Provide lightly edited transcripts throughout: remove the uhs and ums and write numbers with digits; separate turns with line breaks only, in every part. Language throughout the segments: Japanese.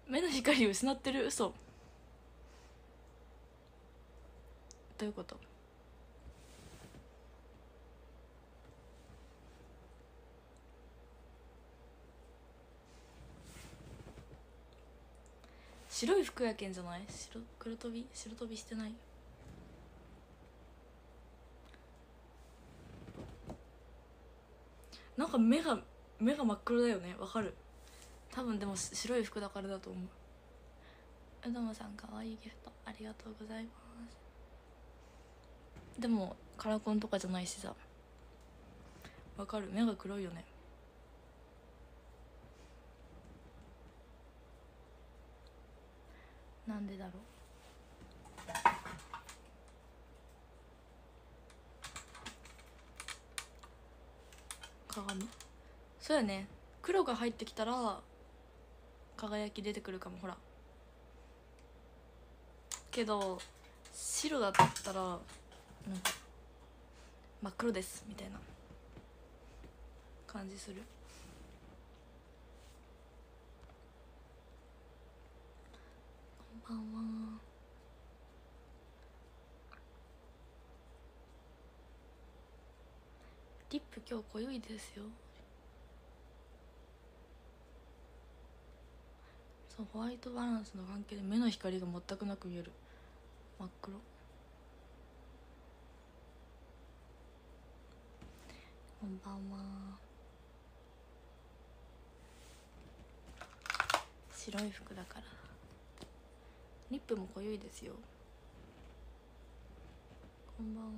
目の光失ってる？嘘。どういうこと？白い服やけんじゃない？黒飛びしてない？なんか目が真っ黒だよね。わかる。多分でも白い服だからだと思う。うどもさんかわいいギフトありがとうございます。でもカラコンとかじゃないしさ。わかる。目が黒いよね。なんでだろう。鏡。そうやね。黒が入ってきたら輝き出てくるかも。ほらけど白だったらなんか真っ黒ですみたいな感じする。こんばんは。リップ今日濃いですよ。そう、ホワイトバランスの関係で目の光が全くなく見える。真っ黒。こんばんは。白い服だからリップも濃いですよ。こんばんは。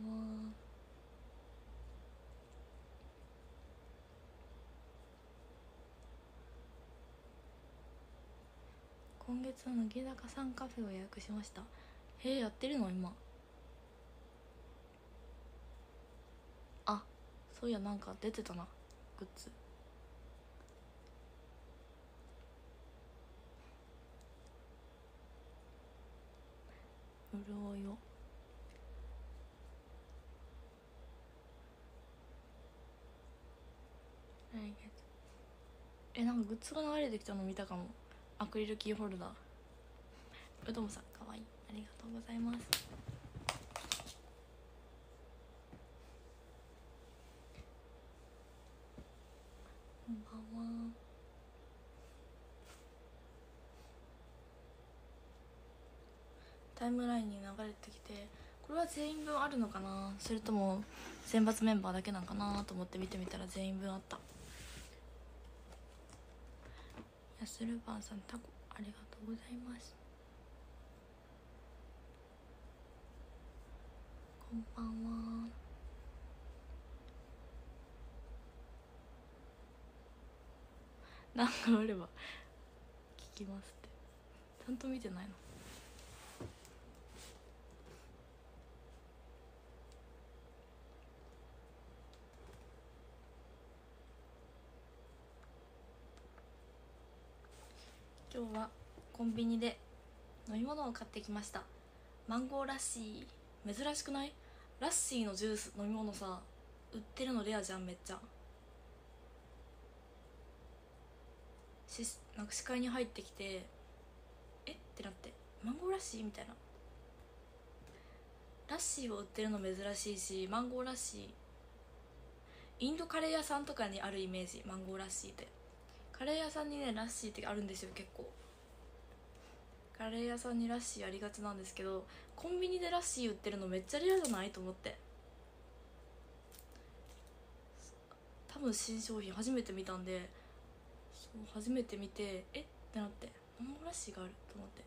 今月の乃木坂さんカフェを予約しました。やってるの今？あ、そういやなんか出てたなグッズ。潤いを。来月なんかグッズが流れてきたの見たかも。アクリルキーホルダー。うどもさんかわいい。ありがとうございます。こんばんは。タイムラインに流れてきて、これは全員分あるのかな、それとも選抜メンバーだけなんかなと思って見てみたら全員分あった。ヤスルバーさんタコありがとうございます。こんばんは。なんかあれば聞きますってちゃんと見てないの？今日はコンビニで飲み物を買ってきました。マンゴーラッシー。珍しくない？ラッシーのジュース飲み物さ売ってるのレアじゃん。めっちゃなんか視界に入ってきてってなって、マンゴーラッシーみたいな。ラッシーを売ってるの珍しいし、マンゴーラッシーインドカレー屋さんとかにあるイメージ。マンゴーラッシーってカレー屋さんにねラッシーってあるんですよ。結構カレー屋さんにラッシーありがちなんですけど、コンビニでラッシー売ってるのめっちゃレアじゃないと思って。多分新商品初めて見たんで、そう初めて見てってなって、マンゴーラッシーがあると思って。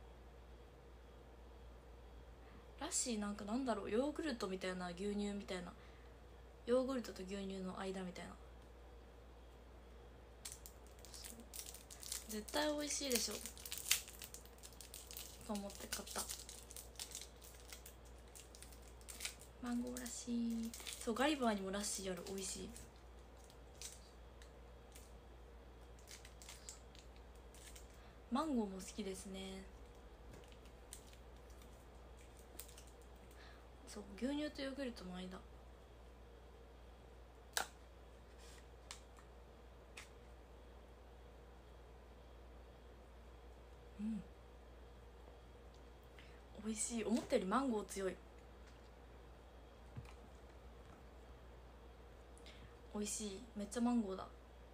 ラッシーなんかなんだろう、ヨーグルトみたいな、牛乳みたいな、ヨーグルトと牛乳の間みたいな。絶対美味しいでしょと思って買った。マンゴーラッシー。そう、ガリバーにもラッシーある。美味しい。マンゴーも好きですね。そう、牛乳とヨーグルトの間。 ん、美味しい。思ったよりマンゴー強い。美味しい。めっちゃマンゴーだ。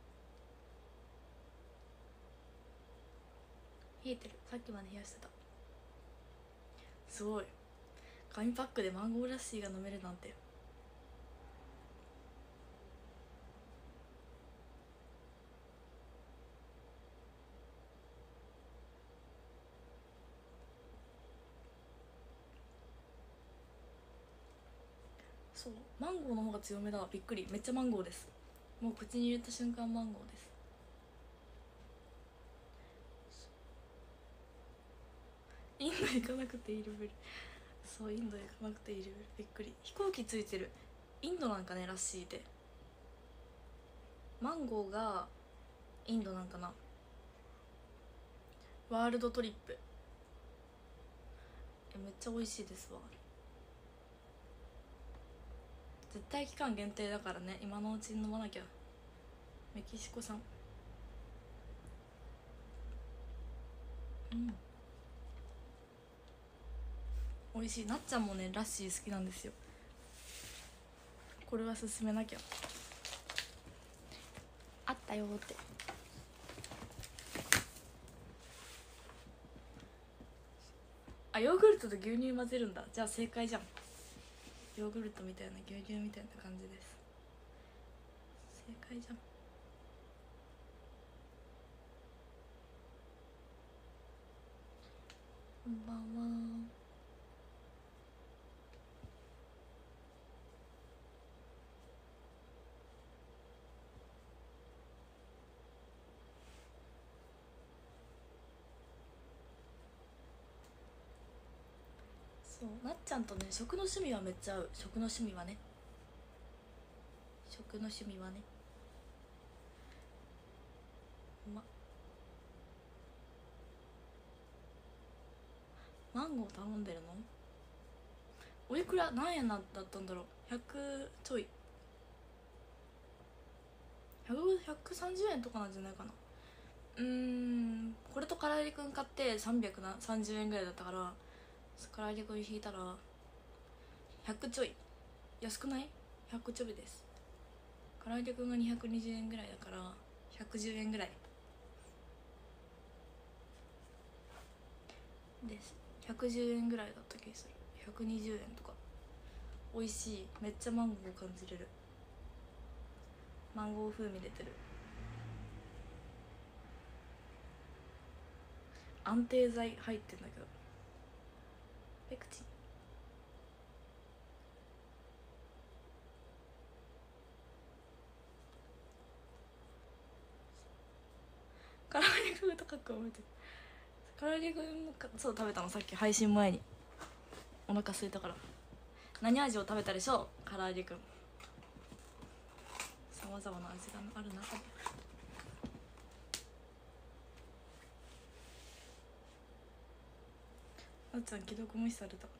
冷えてる。さっきまで冷やしてた。すごい。紙パックでマンゴーラッシーが飲めるなんて。そう、マンゴーの方が強めだ。びっくり。めっちゃマンゴーです。もう口に入れた瞬間マンゴーです。インド行かなくていいレベル。そう、インド行かなくていいレベル。びっくり。飛行機ついてる。インドなんかね、らしいで。マンゴーがインドなんかな。ワールドトリップ。めっちゃ美味しいですわ。絶対期間限定だからね、今のうちに飲まなきゃ。メキシコ産。うん、美味しい。なっちゃんもねラッシー好きなんですよ。これは勧めなきゃ。あったよって。あ、ヨーグルトと牛乳混ぜるんだ。じゃあ正解じゃん。ヨーグルトみたいな牛乳みたいな感じです。正解じゃん。こんばんは。そう、なっちゃんとね食の趣味はめっちゃ合う。食の趣味はね、食の趣味はね、マンゴー頼んでるの。おいくら何円だったんだろう。100ちょい、130円とかなんじゃないかな。これと唐揚げくん買って330円ぐらいだったから、唐揚げくん引いたら100ちょい。安くない？ 100 ちょいです。唐揚げくんが220円ぐらいだから110円ぐらいです。110円ぐらいだった気がする。120円とか。美味しい。めっちゃマンゴー感じれる。マンゴー風味出てる。安定剤入ってんだけど。ペクチン。唐揚げくん高く覚えてる。唐揚げくんそう食べたの、さっき配信前に。お腹空いたから。何味を食べたでしょう、唐揚げくん。さまざまな味がある中で。なっちゃん既読無視された。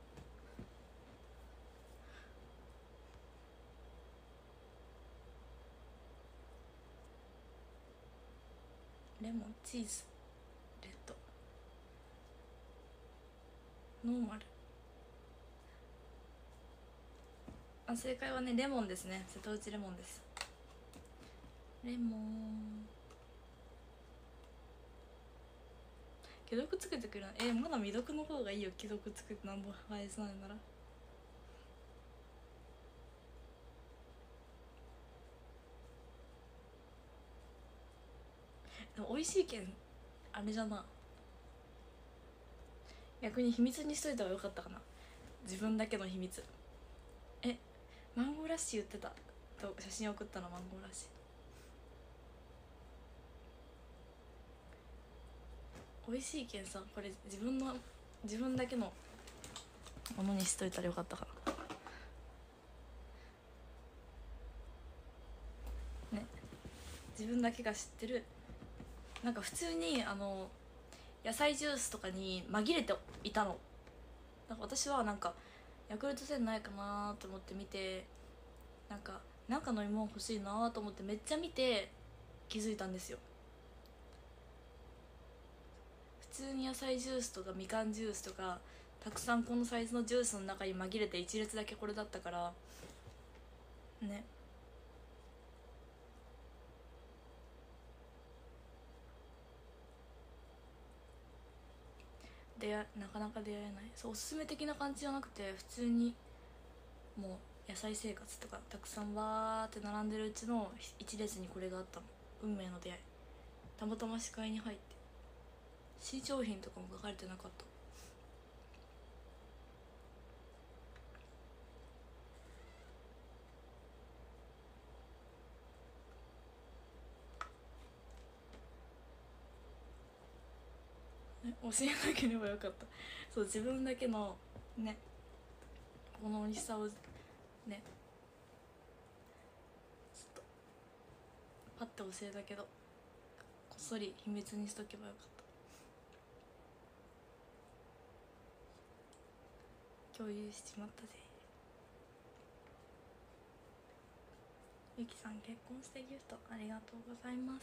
レモン、チーズ、レッド、ノーマル。あ、正解はねレモンですね。瀬戸内レモンです。レモン。既読つけてくれない。まだ未読の方がいいよ。既読つけてなんぼ返さないなら。でも美味しいけんあれじゃな、逆に秘密にしといた方がよかったかな。自分だけの秘密。マンゴーラッシー言ってたと写真送ったの。マンゴーラッシー美味しいけんさ、これ自分だけのものにしといたらよかったかなね。自分だけが知ってる。なんか普通に野菜ジュースとかに紛れていたの。なんか私はなんかヤクルト1000ないかなと思って見て、なんか飲み物欲しいなと思ってめっちゃ見て気づいたんですよ。普通に野菜ジュースとかみかんジュースとかたくさんこのサイズのジュースの中に紛れて一列だけこれだったからね。なかなか出会えない。そうおすすめ的な感じじゃなくて、普通にもう野菜生活とかたくさんわーって並んでるうちの一列にこれがあったの。運命の出会い。たまたま視界に入って、新商品とかも書かれてなかった。教えなければよかった。そう自分だけのねこの美味しさをねちょっとパッて教えたけど、こっそり秘密にしとけばよかった。共有しちまったぜ。ゆきさん結婚してギフトありがとうございます。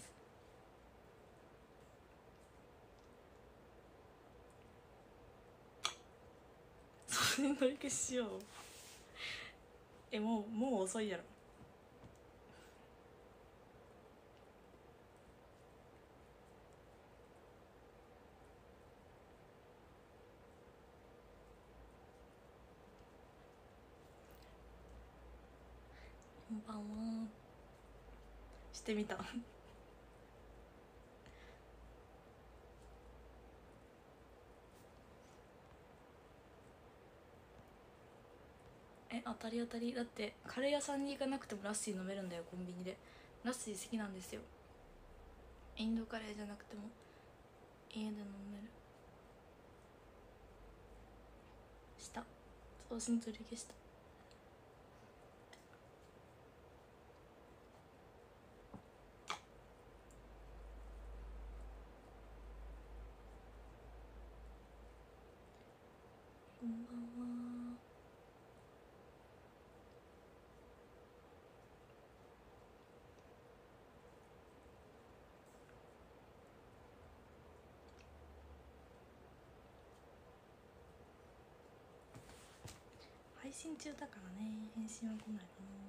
送信取り消ししよう。もう遅いやろ。こんばんは。してみた。当たり当たり。だってカレー屋さんに行かなくてもラッシー飲めるんだよ、コンビニで。ラッシー好きなんですよ。インドカレーじゃなくても家で飲める。した送信取り消した。こんばんは。配信中だからね、返信は来ないかな。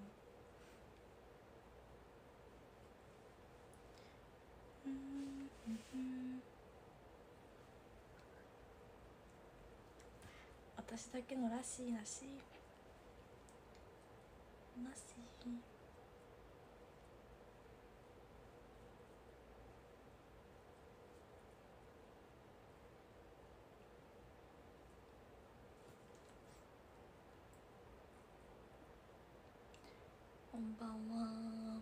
私だけのらしいらしいらしい。こんばんは。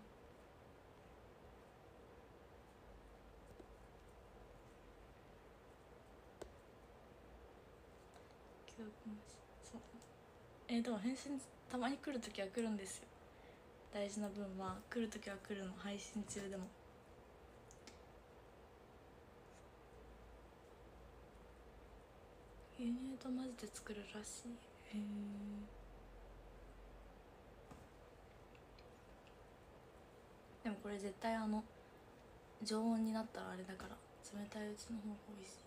そうでも返信たまに来るときは来るんですよ。大事な分は来るときは来るの、配信中でも。牛乳と混ぜて作るらしい。へえ。でもこれ絶対常温になったらあれだから、冷たいうちの方が美味しい。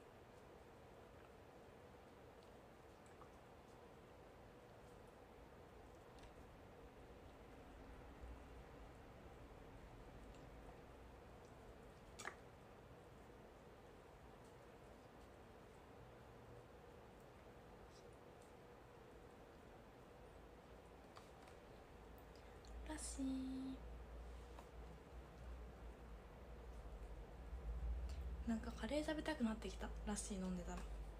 らしい。なんかカレー食べたくなってきた、ラッシー飲んでたら。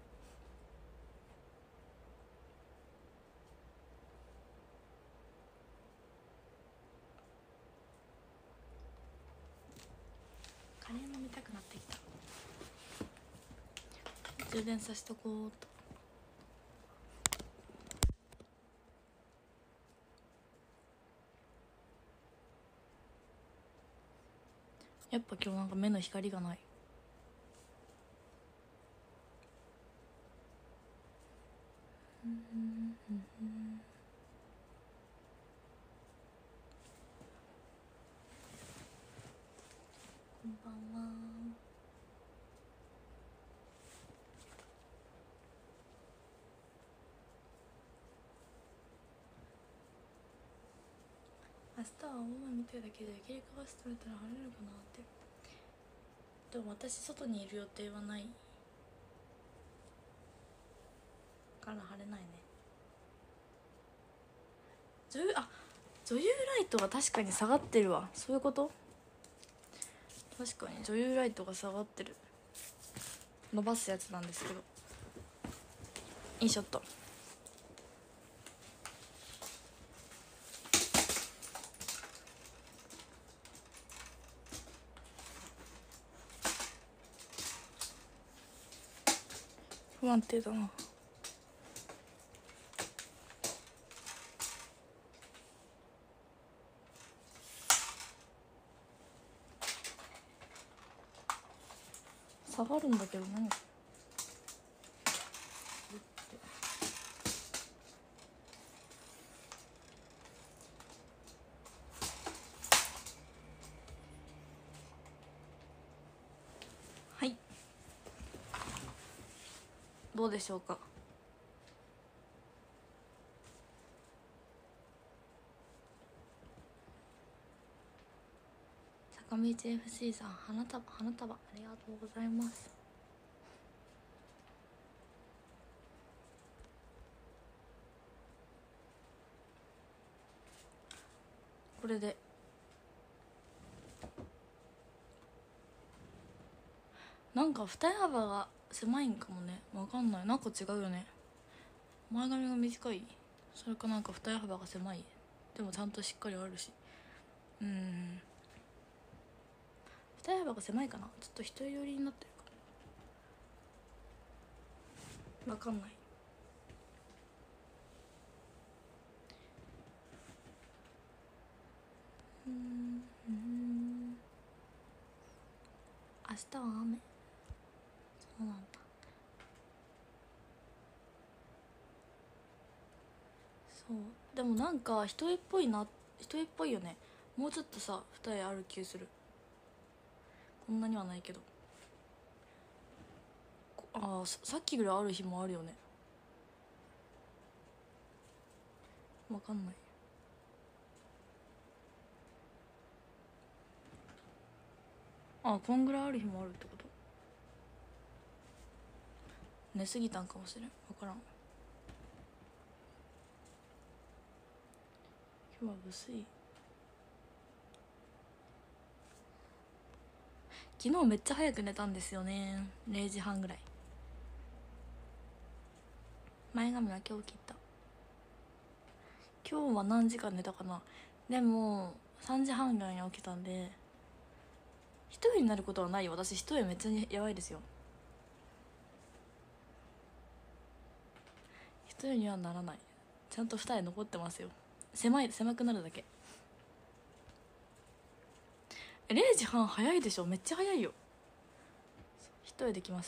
カレー飲みたくなってきた。充電さしとこうっと。やっぱ今日なんか目の光がない。こんばんは。 日は大雨みたいだけど切り替わして取れたら晴れるかなって。でも私外にいる予定はないから晴れないね。女優ライトが確かに下がってるわ。そういうこと？確かに女優ライトが下がってる。伸ばすやつなんですけど。いいショット。不安定だな。下がるんだけど何？はい。どうでしょうか。坂道 FC さん、花束ありがとうございます。これでなんか二重幅が狭いんかもね。わかんない。なんか違うよね。前髪が短い、それかなんか二重幅が狭い。でもちゃんとしっかりあるし。二重幅が狭いかな。ちょっと人寄りになってるかわかんない。明日は雨。そうなんだ。そうでもなんか人っぽいな。人っぽいよね。もうちょっとさ二重ある気する。こんなにはないけど。さっきぐらいある日もあるよね。わかんない。こんぐらいある日もあるってこと。寝すぎたんかもしれん。わからん。今日は無水。昨日めっちゃ早く寝たんですよね。0時半ぐらい。前髪は今日切った。今日は何時間寝たかな。でも3時半ぐらいに起きたんで、一重になることはないよ。私一重めっちゃやばいですよ。一重にはならない。ちゃんと二重残ってますよ。狭くなるだけ。0時半早いでしょ。めっちゃ早いよ。一重できます。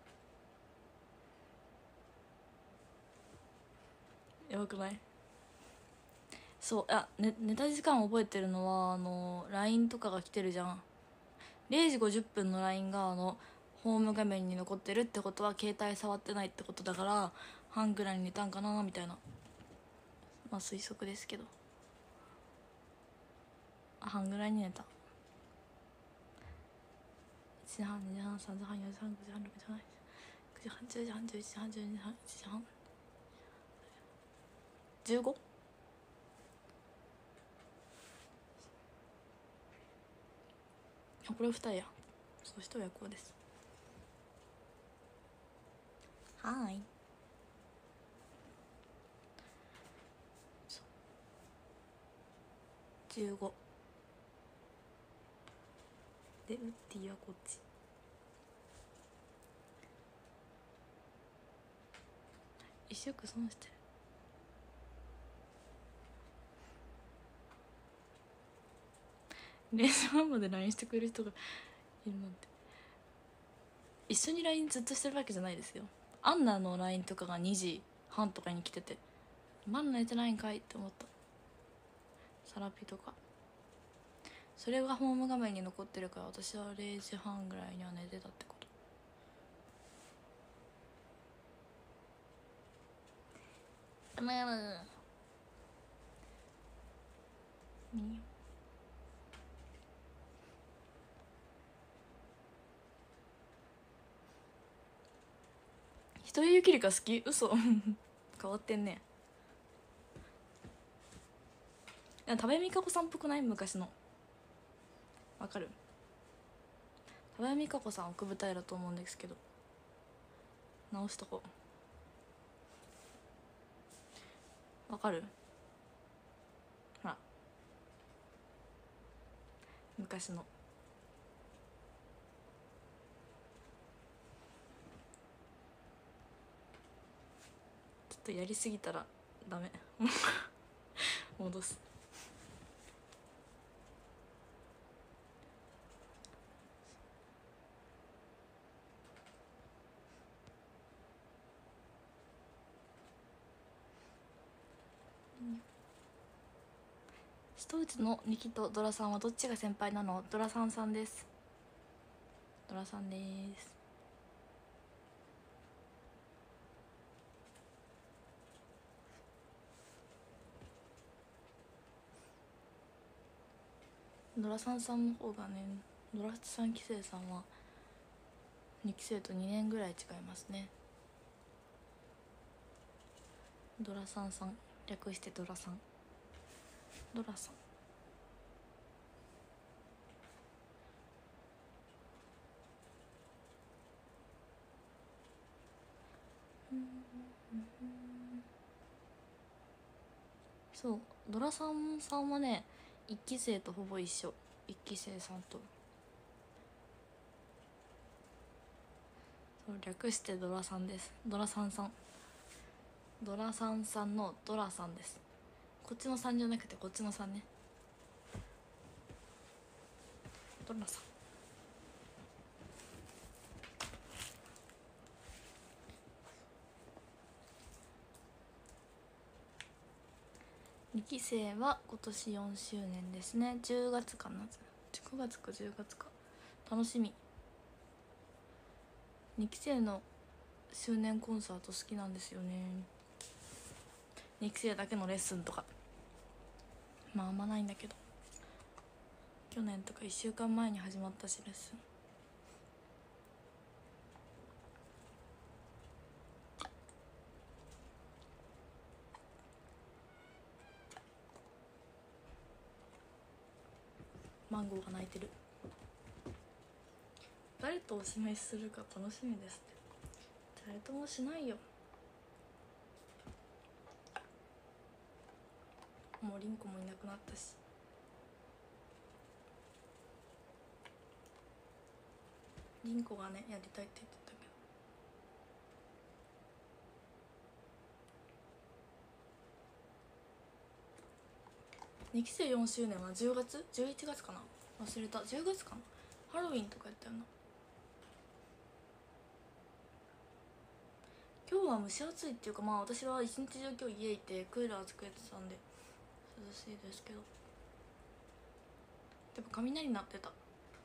やばくない？そう、寝た時間覚えてるのはLINE とかが来てるじゃん。0時50分の LINE がホーム画面に残ってるってことは携帯触ってないってことだから、半ぐらいに寝たんかなみたいな。まあ推測ですけど、半ぐらいに寝た。1時半、2時半、3時半、4時半、5時半、6時半、9時半、10時半、11時半、12時半、1時半、15？これ二重や。そう一重はこうです。はーい。15でウッディはこっち。一色損してる。0時半まで LINE してくれる人がいるなんて。一緒に LINE ずっとしてるわけじゃないですよ。アンナの LINE とかが2時半とかに来てて、まだ寝てないんかいって思った。サラピとかそれがホーム画面に残ってるから、私は0時半ぐらいには寝てたってこと。 ミニオン一人ゆきりか好き？嘘変わってんね。多部未華子さんっぽくない？昔の。わかる？多部未華子さん奥舞台だと思うんですけど、直しとこう。わかる？ほら昔の。ちょっとやりすぎたらダメ戻す。瀬戸内のニキとドラさんはどっちが先輩なの？ドラさんさんです。ドラさんです。ドラさんさんの方がね、ドラ3期生さんは2期生と2年ぐらい違いますね。ドラさんさん略してドラさん。ドラさん。そう、ドラさんさんはね1期生とほぼ一緒。1期生さんと。そう略してドラさんです。ドラさんさん。ドラさんさんのドラさんです。こっちのさんじゃなくてこっちのさんね。ドラさん。2期生は今年4周年ですね。10月かな、9月か10月か。楽しみ。2期生の周年コンサート好きなんですよね。2期生だけのレッスンとかまああんまないんだけど、去年とか1週間前に始まったしレッスン。マンゴーが泣いてる。誰とお示しするか楽しみですって。誰ともしないよ。もうリンコもいなくなったし。リンコがねやりたいって言ってたけど。2期生4周年は10月11月かな、忘れた。10月かな、ハロウィンとかやったよな。今日は蒸し暑いっていうか、まあ私は一日中今日家いてクーラーつけてたんで涼しいですけど、でも雷鳴ってた。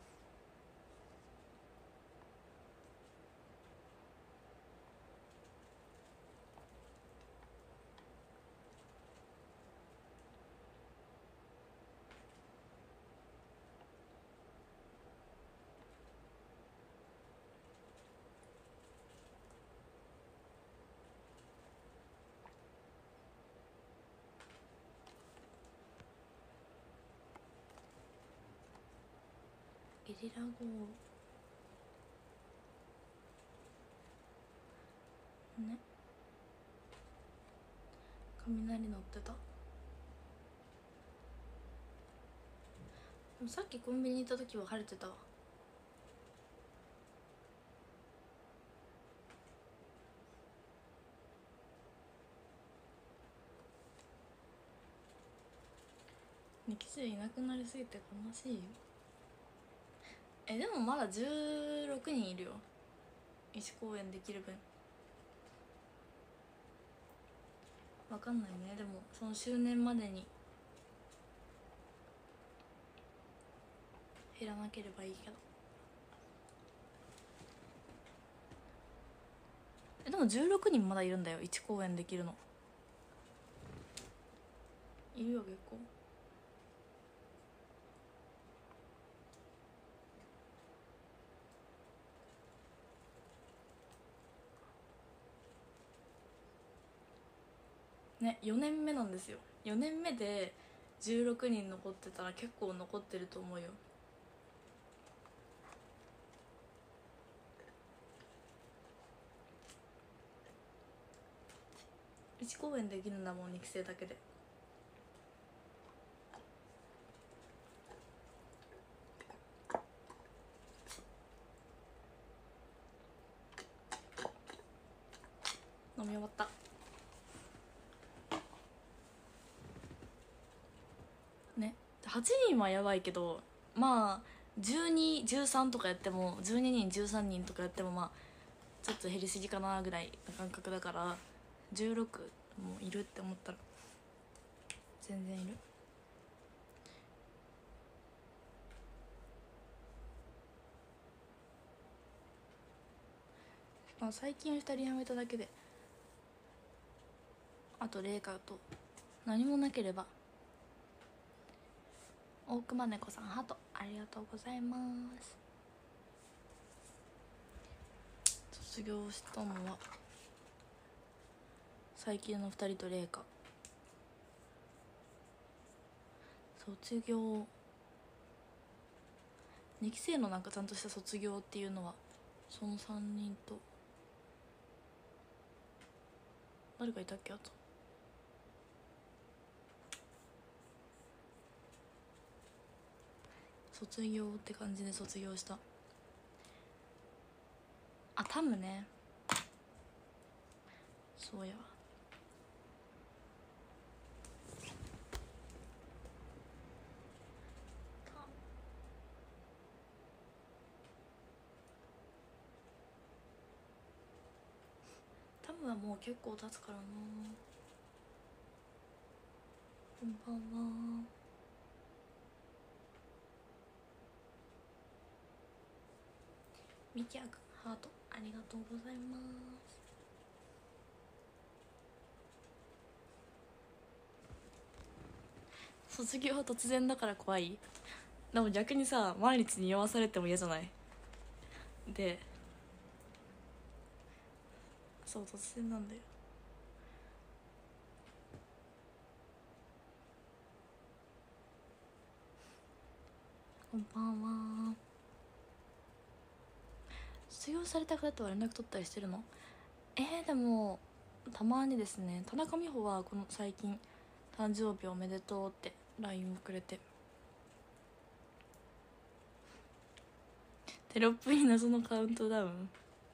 ゲリラ豪雨ね。雷鳴ってた。でもさっきコンビニ行った時は晴れてたわ。2期生いなくなりすぎて悲しいよ。でもまだ16人いるよ、1公演できる分。わかんないね。でもその周年までに減らなければいいけど。でも16人まだいるんだよ、1公演できるの。いるよ結構。 ね、4年目なんですよ。4年目で16人残ってたら結構残ってると思うよ。1公演できるんだもん、2期生だけで。飲み終わった。ね、8人はやばいけど、まあ1213とかやっても、12人13人とかやっても、まあちょっと減りすぎかなぐらいの感覚だから、16もいるって思ったら全然いる。まあ最近2人辞めただけで、あと麗華と何もなければ。大熊猫さんハートありがとうございます。卒業したのは最近の2人と麗華。卒業2期生のなんかちゃんとした卒業っていうのはその3人と、誰かいたっけ。あと卒業って感じで卒業した。あ、タムね、そうやわ。タムはもう結構経つからな。こんばんは。ミキヤくんハートありがとうございます。卒業は突然だから怖い。でも逆にさ、毎日に酔わされても嫌じゃない。で、そう突然なんだよ。こんばんは。卒業された方とは連絡取ったりしてるの？でもたまにですね。田中美穂はこの最近誕生日おめでとうって LINE をくれて、テロップに謎のカウントダウン。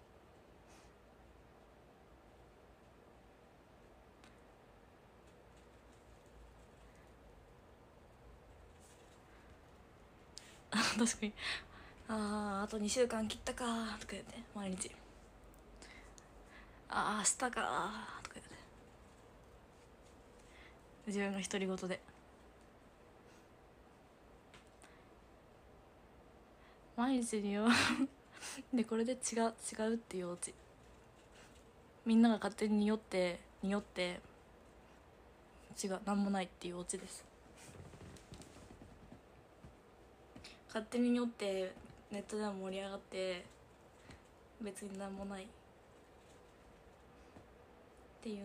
確かに。あと2週間切ったかーとか言って毎日、明日かーとか言って、自分が独り言で毎日によで、これで違うっていうオチ。みんなが勝手に匂って違う、なんもないっていうオチです。勝手に匂ってネットでも盛り上がって別になんもないっていうの。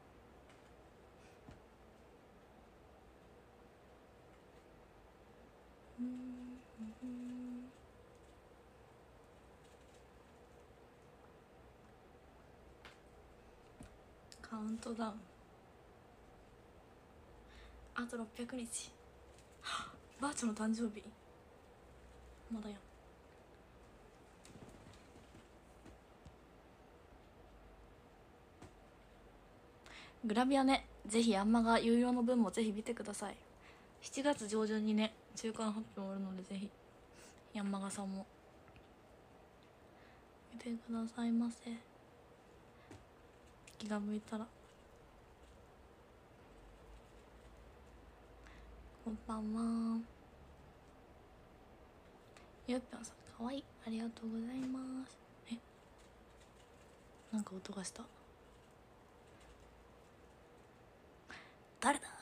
カウントダウンあと600日。ばあちゃんの誕生日まだやん。グラビアね、ぜひヤンマが有料の分もぜひ見てください。7月上旬にね、中間発表あるので、ぜひヤンマガさんも見てくださいませ。気が向いたら。こんばんは。ゆっぴょんさんかわいい、ありがとうございます。なんか音がした。誰だ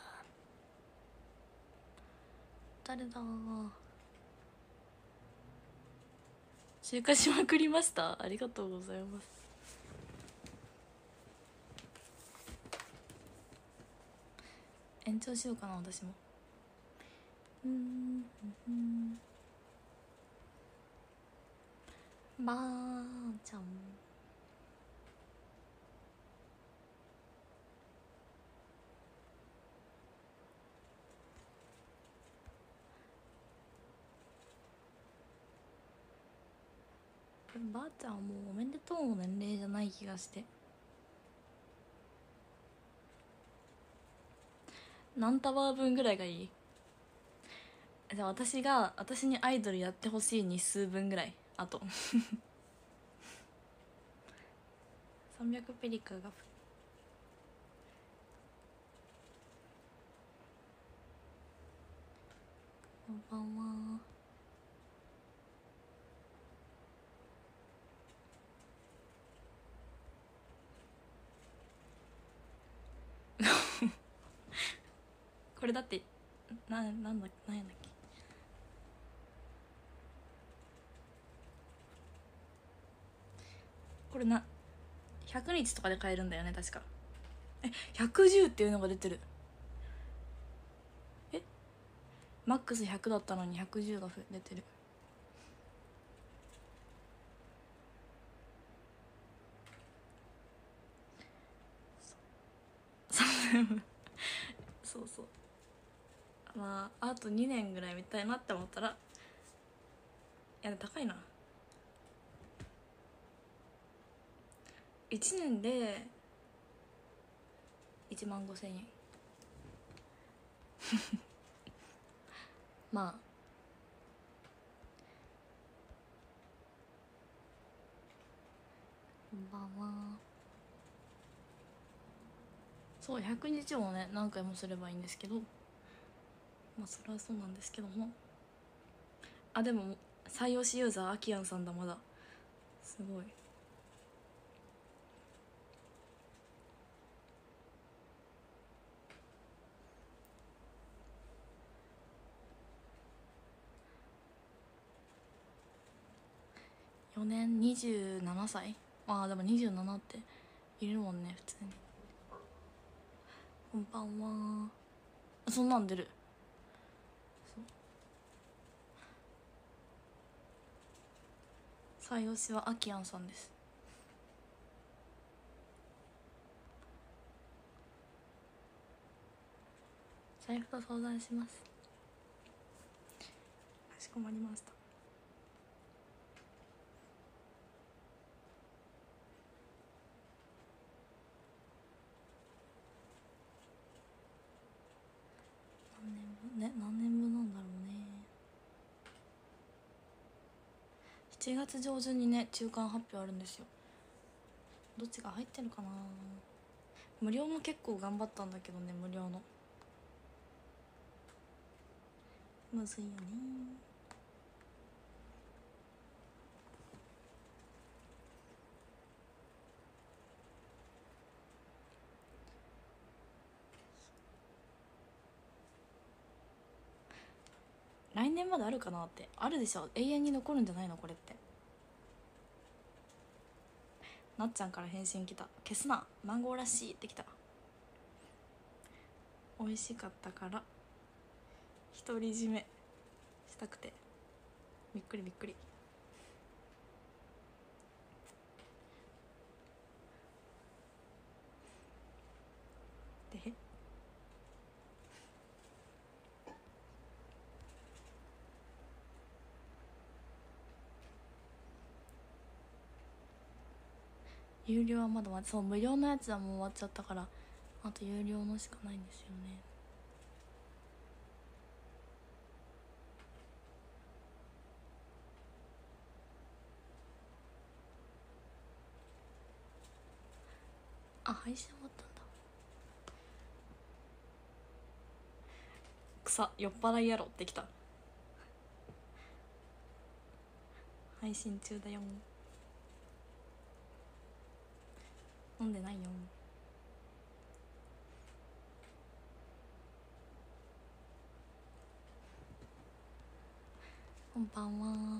中華しまくりました。ありがとうございます。 延長しようかな私も。ばーちゃんばあちゃんはもうおめでとうの年齢じゃない気がして。何タワー分ぐらいがいい？じゃあ私にアイドルやってほしい日数分ぐらい。あと300ペリカがこんばんは。これだってなんやったっけ。これ100日とかで買えるんだよね確か。110っていうのが出てる。マックス100だったのに110が出てる。そうそう。まああと2年ぐらい見たいなって思ったら、いや高いな。1年で15,000円。まあこんばんは。そう100日もね何回もすればいいんですけど、まあそれはそうなんですけども、でも採用しユーザーアキアンさんだ。まだすごい。4年27歳。でも27っているもんね普通に。こんばんは。そんなん出る。採用しはアキアンさんです。財布と相談します。かしこまりました。何年分なんだろうね。7月上旬にね中間発表あるんですよ。どっちが入ってるかな。無料も結構頑張ったんだけどね。無料のむずいよね。来年まであるかなって。あるでしょ。永遠に残るんじゃないのこれって。なっちゃんから返信来た。消すなマンゴーらしいってきた。美味しかったから独り占めしたくてびっくりびっくり。で有料はまだそう無料のやつはもう終わっちゃったから、あと有料のしかないんですよね。配信終わったんだ。酔っ払いやろってきた。配信中だよ。飲んでないよ。こんばんは。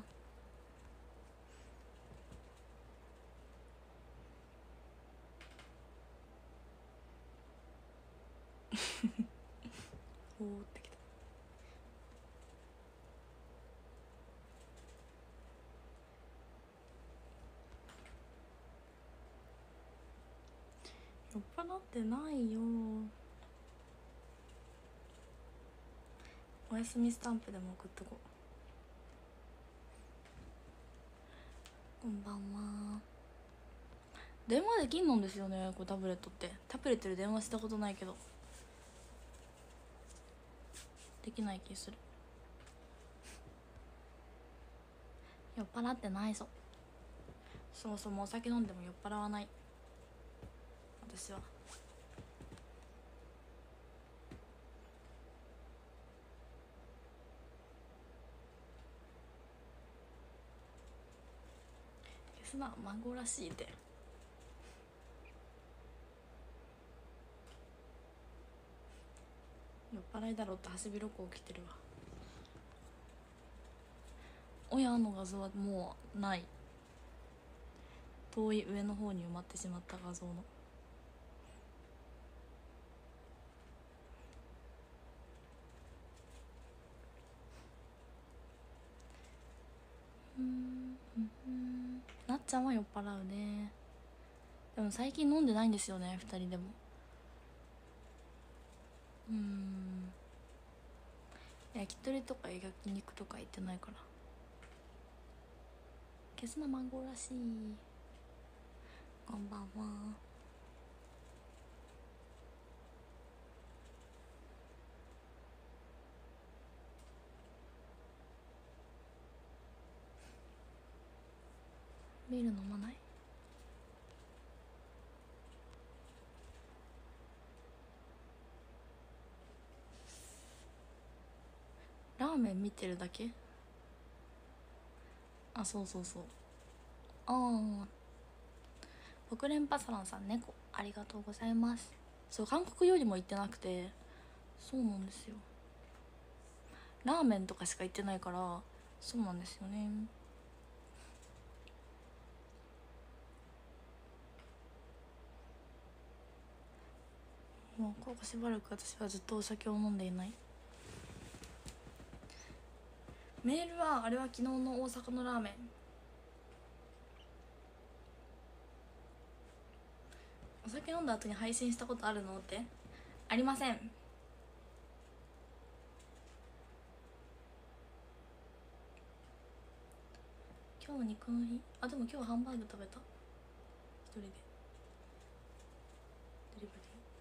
払ってないよ。おやすみスタンプでも送っとこう。こんばんは。電話できんのんですよね、これタブレットって。タブレットで電話したことないけどできない気する。酔っ払ってないぞ。そもそもお酒飲んでも酔っ払わない私は。消すな、孫らしいで。酔っ払いだろうってハシビロコウ来てるわ。親の画像はもうない。遠い上の方に埋まってしまった画像の。なっちゃんは酔っ払うね。でも最近飲んでないんですよね、2人でも。焼き鳥とか焼肉とか行ってないから。消すなマンゴーらしい。こんばんは。ビール飲まない？ラーメン見てるだけ？あ、そうそうそう。ああ、国連パサランさん、猫ありがとうございます。そう、韓国料理も行ってなくて。そうなんですよ、ラーメンとかしか行ってないから。そうなんですよね。もうここしばらく私はずっとお酒を飲んでいない。メールはあれは昨日の大阪のラーメン。お酒飲んだ後に配信したことあるのって。ありません。今日肉の日。あ、でも今日ハンバーグ食べた、一人で。デリバリ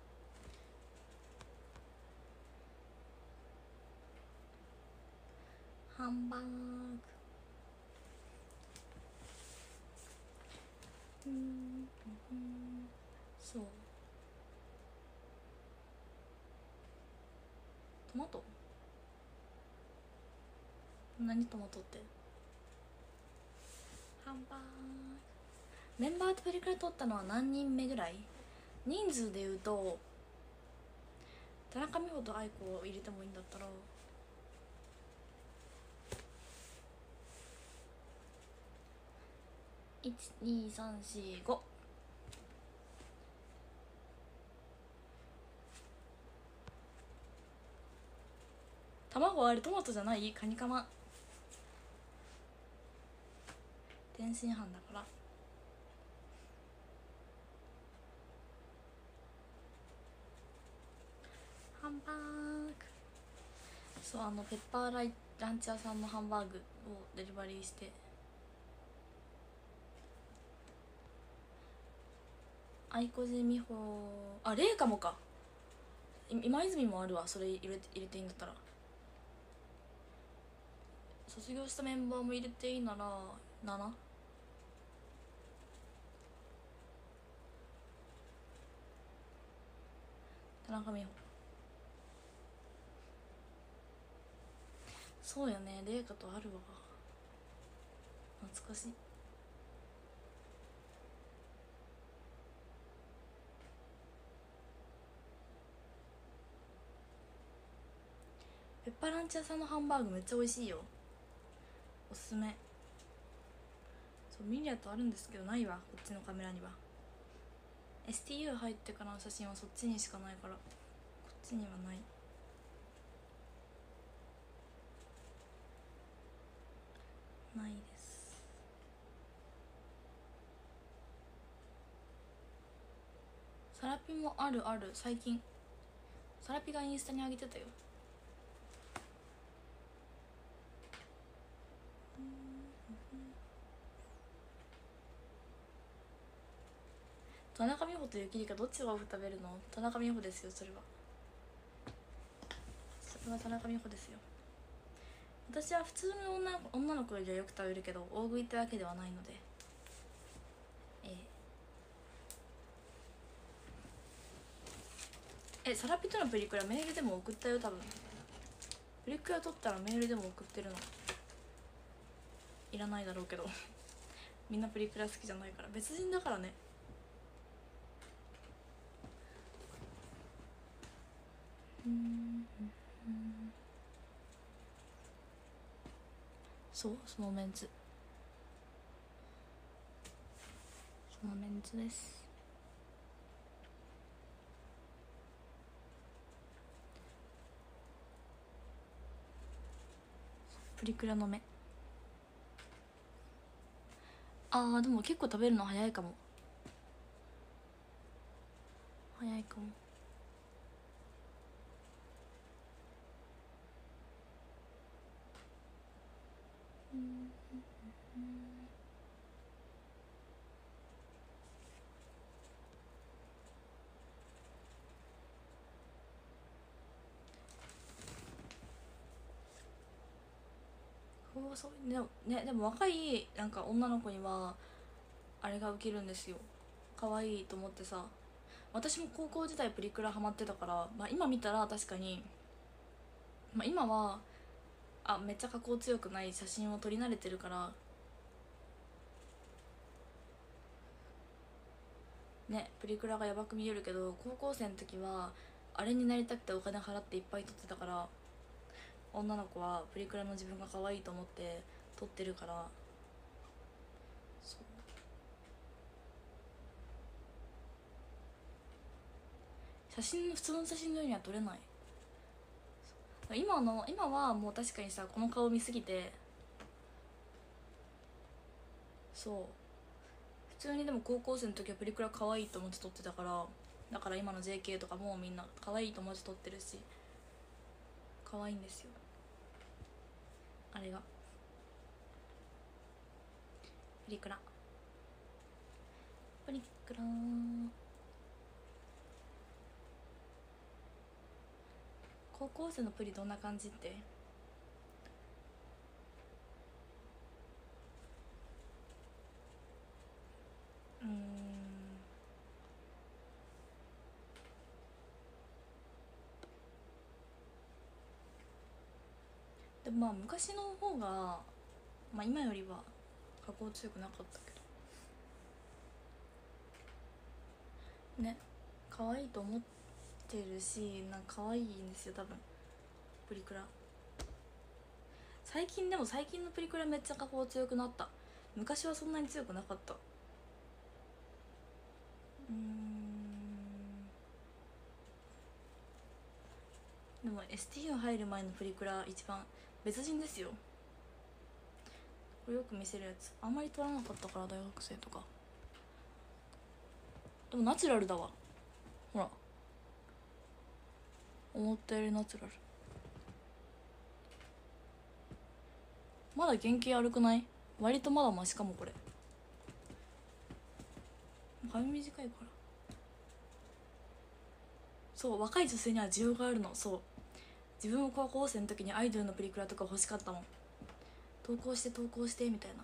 ーハンバーグ。そう、トマト。何トマトって。ハンバーグ。メンバーとプリクラ撮ったのは何人目ぐらい？人数でいうと田中美穂と愛子を入れてもいいんだったら12345。卵あれトマトじゃない？カニカマ。天津飯だから。ハンバーグ。そう、ペッパーライランチ屋さんのハンバーグをデリバリーして。愛子寺美穂、あ、レイかもか。今泉もあるわ。それ入れていいんだったら。卒業したメンバーも入れていいなら 7？ 田中美穂。そうやね、レイカとあるわ。懐かしい。ペッパーランチ屋さんのハンバーグめっちゃ美味しいよ。おすすめ。そう、ミリアとあるんですけどないわ、こっちのカメラには。 STU 入ってからの写真はそっちにしかないから、こっちにはない。ないです。 サラピもあるある。最近サラピがインスタに上げてたよ。田中美穂と雪梨花どっちが多く食べるの？田中美穂ですよ。それは田中美穂ですよ。私は普通の女の子よりはよく食べるけど大食いってわけではないので。サラピとのプリクラメールでも送ったよ多分。プリクラ撮ったらメールでも送ってるの。いらないだろうけどみんなプリクラ好きじゃないから。別人だからね。そう、そのメンツです。プリクラの目。でも結構食べるの早いかも。でも若いなんか女の子にはあれがウケるんですよ。可愛いと思ってさ。私も高校時代プリクラハマってたから、今見たら確かに、今はめっちゃ加工強くない写真を撮り慣れてるからね、プリクラがやばく見えるけど、高校生の時はあれになりたくてお金払っていっぱい撮ってたから、女の子はプリクラの自分が可愛いと思って撮ってるから。普通の写真のようには撮れない。今はもう確かにさ、この顔見すぎて、そう普通に。でも高校生の時はプリクラ可愛いと思って撮ってたから、だから今の JK とかもみんな可愛いと思って撮ってるし、可愛いんですよあれが。プリクラ高校生のプリどんな感じって。でも昔の方が今よりは加工強くなかったけどね。可愛いと思ってるし、なんか可愛いんですよ多分プリクラ。最近のプリクラめっちゃ加工強くなった。昔はそんなに強くなかった。でも STU 入る前のプリクラ一番別人ですよ。これよく見せるやつあんまり撮らなかったから、大学生とか。でもナチュラルだわ。ほら、思ったよりナチュラル。まだ原型悪くない？割とまだマシかもこれ。髪短いから。そう、若い女性には需要があるの。そう、自分も高校生の時にアイドルのプリクラとか欲しかったもん。投稿してみたいな、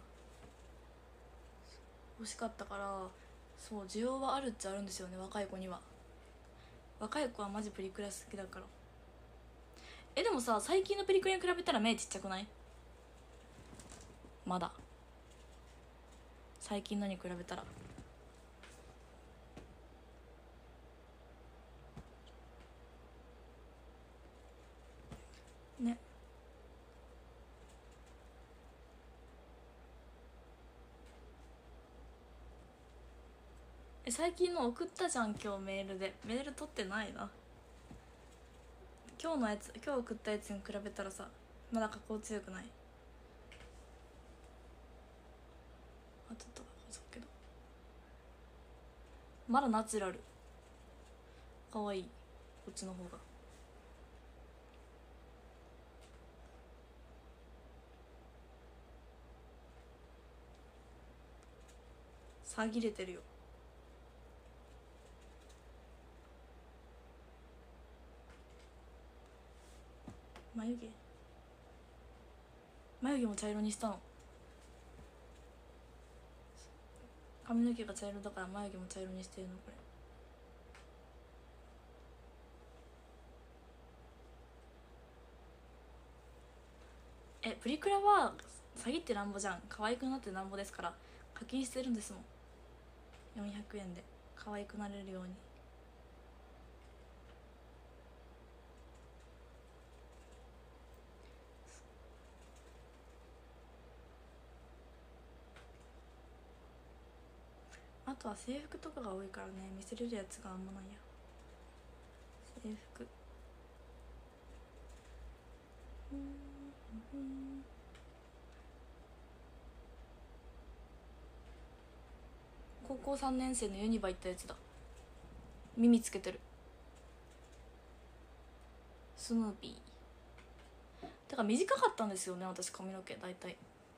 欲しかったから。そう、需要はあるっちゃあるんですよね、若い子には。若い子はマジプリクラ好きだから。でもさ、最近のプリクラに比べたら目ちっちゃくない？まだ最近のに比べたら。ね。最近の送ったじゃん今日メールで。メール取ってないな。今日送ったやつに比べたらさ、まだ加工強くない？ちょっとけどまだナチュラル。 かわいい、こっちの方が。詐れてるよ。眉毛も茶色にしたの。髪の毛が茶色だから眉毛も茶色にしてるのこれ。プリクラは詐欺ってなんぼじゃん。可愛くなってなんぼですから、課金してるんですもん。400円で可愛くなれるように。あとは制服とかが多いからね、見せれるやつがあんまないや。制服高校3年生のユニバ行ったやつだ。耳つけてる。スヌーピー。てか短かったんですよね、私髪の毛大体。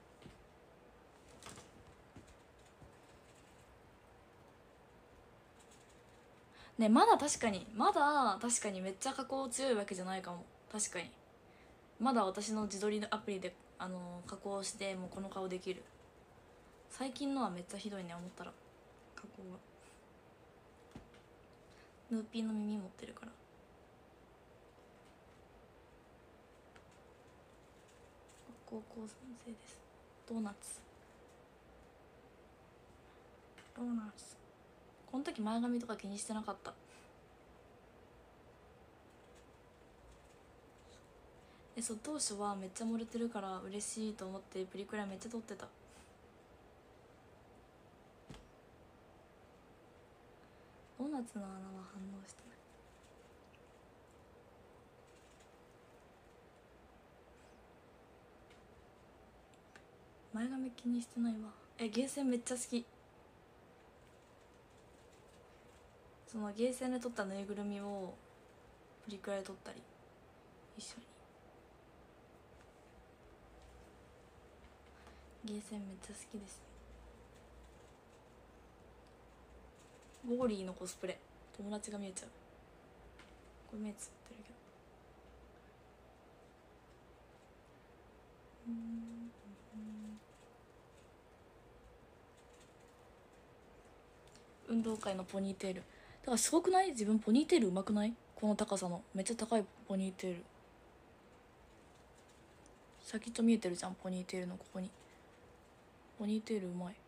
ね、まだ確かにめっちゃ加工強いわけじゃないかも。確かにまだ私の自撮りのアプリで加工してもうこの顔できる。最近のはめっちゃひどいね、思ったら加工が。ヌーピーの耳持ってるから。高校3生です。ドーナツこの時前髪とか気にしてなかった。そう、当初はめっちゃ漏れてるから嬉しいと思ってプリクラめっちゃ撮ってた。ドーナツの穴は反応してない。前髪気にしてないわ。ゲーセンめっちゃ好き。そのゲーセンで撮ったぬいぐるみをプリクラで撮ったり一緒に。ゲーセンめっちゃ好きですね。ウォーリーのコスプレ、友達が見えちゃう。これ目つってるけど。運動会のポニーテールだからすごくない？自分ポニーテールうまくない？この高さのめっちゃ高いポニーテール。先っちょ見えてるじゃん、ポニーテールのここに。ポニーテールうまい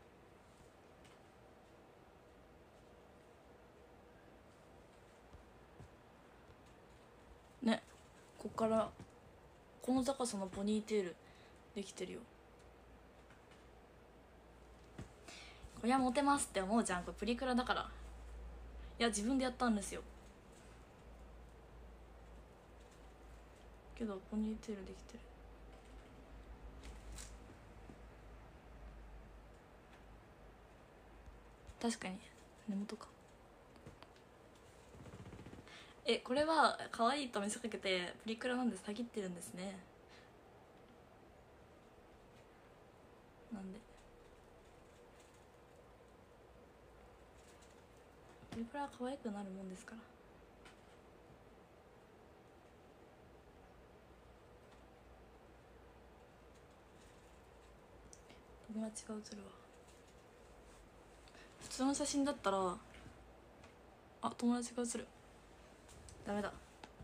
ね。こっからこの高さのポニーテールできてるよ。こりゃモテますって思うじゃん、これプリクラだから。いや自分でやったんですよ。けどポニーテールできてる。確かに根元か。これは可愛いと見せかけてプリクラなんで詐欺ってるんですね。なんでプリクラは可愛くなるもんですから。友達が写るわ。普通の写真だったら友達が写る。ダメだ、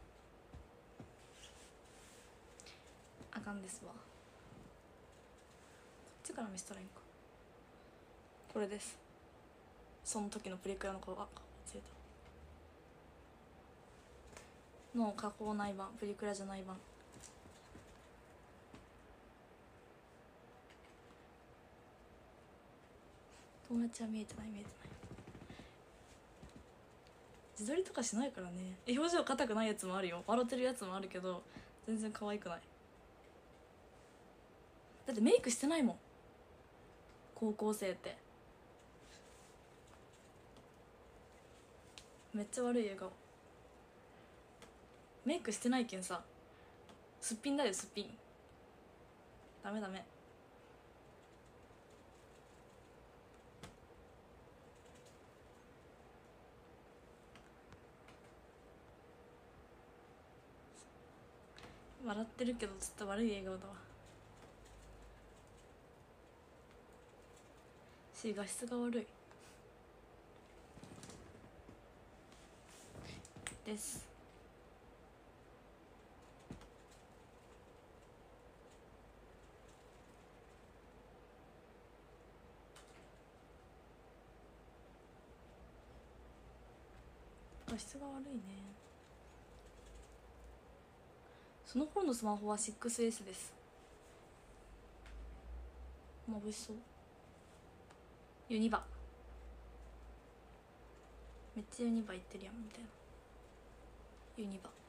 あかんですわ。こっちから見せたらいいんか。これです、その時のプリクラの顔。顔ついたの加工ない版、プリクラじゃない版。友達は見えてない。自撮りとかしないからね。表情硬くないやつもあるよ、笑ってるやつもあるけど全然可愛くない。だってメイクしてないもん、高校生って。めっちゃ悪い笑顔。 メイクしてないけんさ、すっぴんだよすっぴん。ダメダメ。笑ってるけどちょっと悪い笑顔だわし、画質が悪いです。画質が悪いね。その頃のスマホは 6S です。眩しそう。ユニバめっちゃユニバ行ってるやんみたいな。ユニバ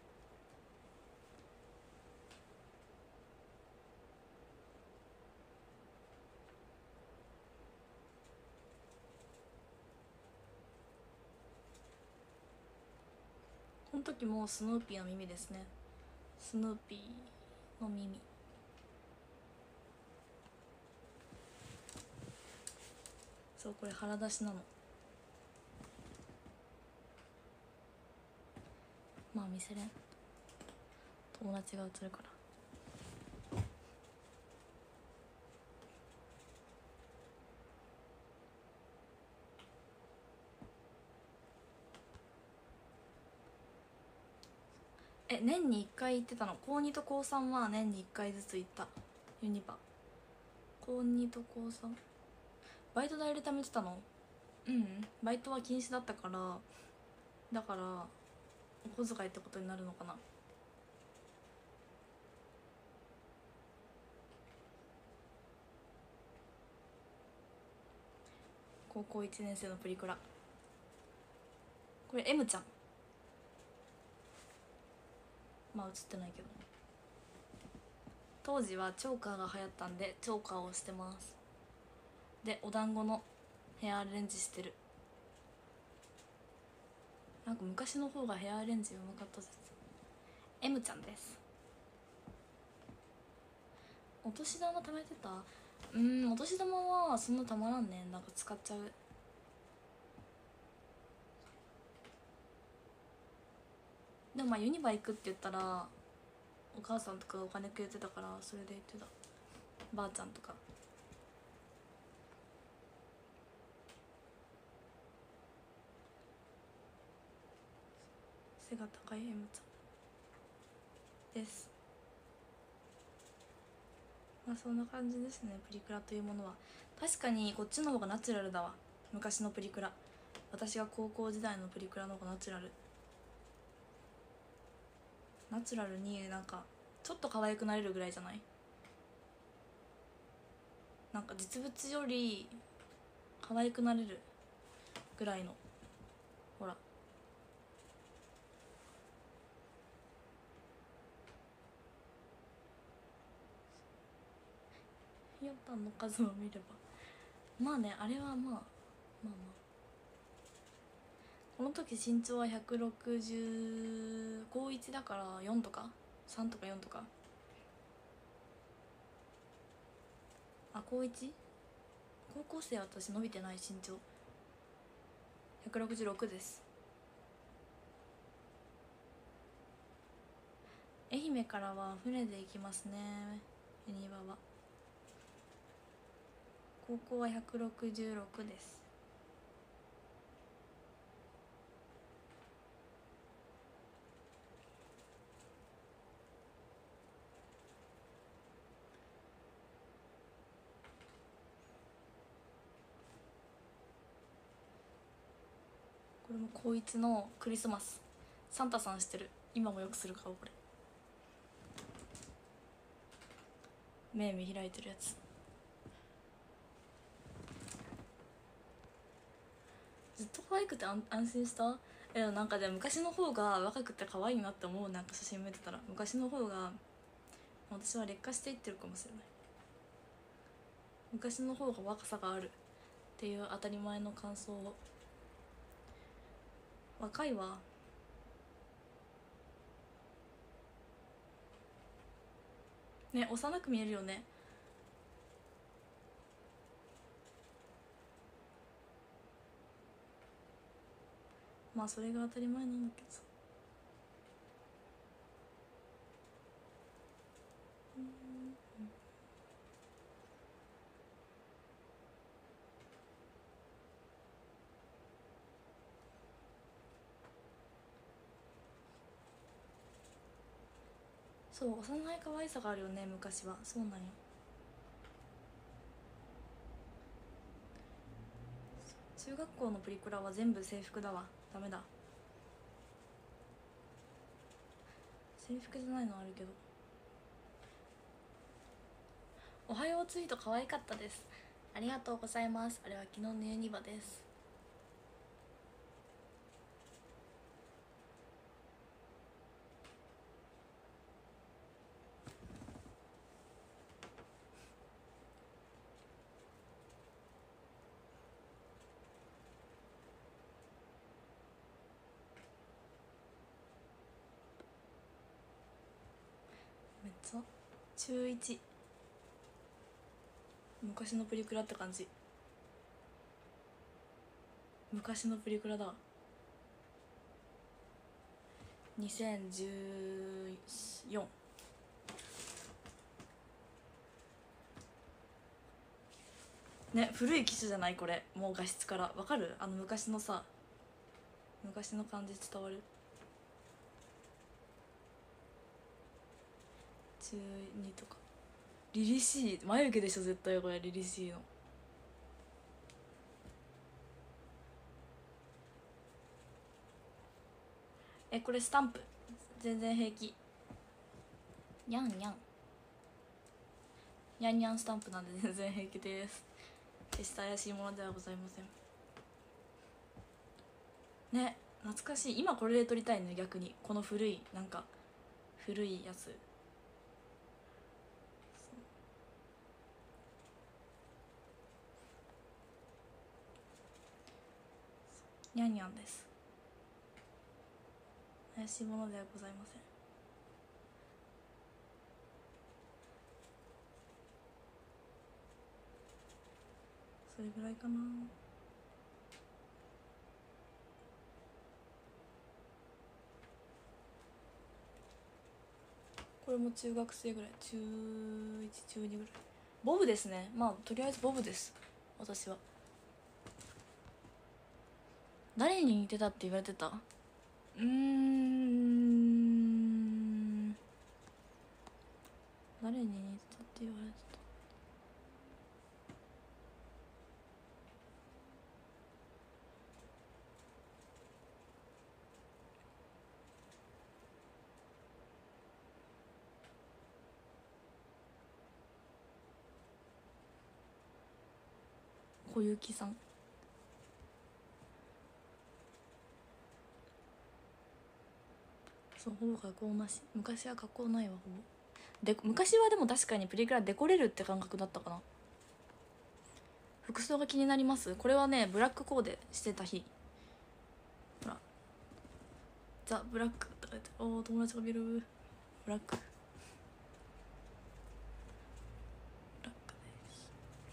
この時もスヌーピーの耳ですね。スヌーピーの耳。そう、これ腹出しなの。まあ見せれん、友達が映るから。年に1回行ってたの。高2と高3は年に1回ずつ行った。ユニバ。高2と高3バイト代で貯めてたの。バイトは禁止だったから、だからお小遣いってことになるのかな。高校1年生のプリクラ。これ M ちゃん。まあ映ってないけど。当時はチョーカーが流行ったんでチョーカーをしてます。でお団子のヘアアレンジしてる。なんか昔の方がヘアアレンジうまかったです。 M ちゃんです。お年玉貯めてた。お年玉はそんなたまらんね。なんか使っちゃう。でもまあユニバ行くって言ったらお母さんとかお金くれてたから、それで言ってた。ばあちゃんとか。背が高い M ちゃんです。まあそんな感じですね、プリクラというものは。確かにこっちの方がナチュラルだわ、昔のプリクラ。私が高校時代のプリクラの方がナチュラル。ナチュラルになんかちょっと可愛くなれるぐらいじゃない？なんか実物より可愛くなれるぐらいの。ほらひよたんの数を見れば、まあね、あれはまあまあまあ。この時身長は160、高1だから4とか3とか4とか。あ、高 1？ 高校生は私伸びてない。身長166です。愛媛からは船で行きますね、ユニバは。高校は166です。これも高1のクリスマス、サンタさんしてる。今もよくする顔。これ目見開いてるやつ。ずっと可愛くて安心した。なんかでも昔の方が若くて可愛いなって思う。なんか写真見てたら昔の方が、私は劣化していってるかもしれない。昔の方が若さがあるっていう当たり前の感想を。若いわ。 ね、幼く見えるよね。まあそれが当たり前なんだけどさ。そう、幼い可愛さがあるよね昔は。そうなんよ。中学校のプリクラは全部制服だわ。ダメだ。制服じゃないのあるけど。おはようツイート可愛かったです。ありがとうございます。あれは昨日のユニバです。めっちゃ中1、昔のプリクラって感じ。昔のプリクラだ。2014。ね、古い機種じゃないこれ。もう画質からわかる？昔のさ、昔の感じ伝わる？中2とか。リリシー眉毛でしょ絶対これ。リリシーのこれスタンプ全然平気。にゃんにゃんにゃんにゃんスタンプなんで全然平気です。決して怪しいものではございませんね。懐かしい。今これで撮りたいね逆に。この古いなんか古いやつ。にゃんにゃんです。怪しいものではございません。それぐらいかな。これも中学生ぐらい。中1中2ぐらい。ボブですね。まあとりあえずボブです。私は。誰に似てたって言われてた？誰に似てたって言われてた？小雪さん。そう、ほぼ加工なし。昔は加工ないわほぼ。で昔はでも確かにプリクラデコれるって感覚だったかな。服装が気になります。これはねブラックコーデしてた日。ほらザ・ブラックとか言って、おお友達が見る。ブラックです。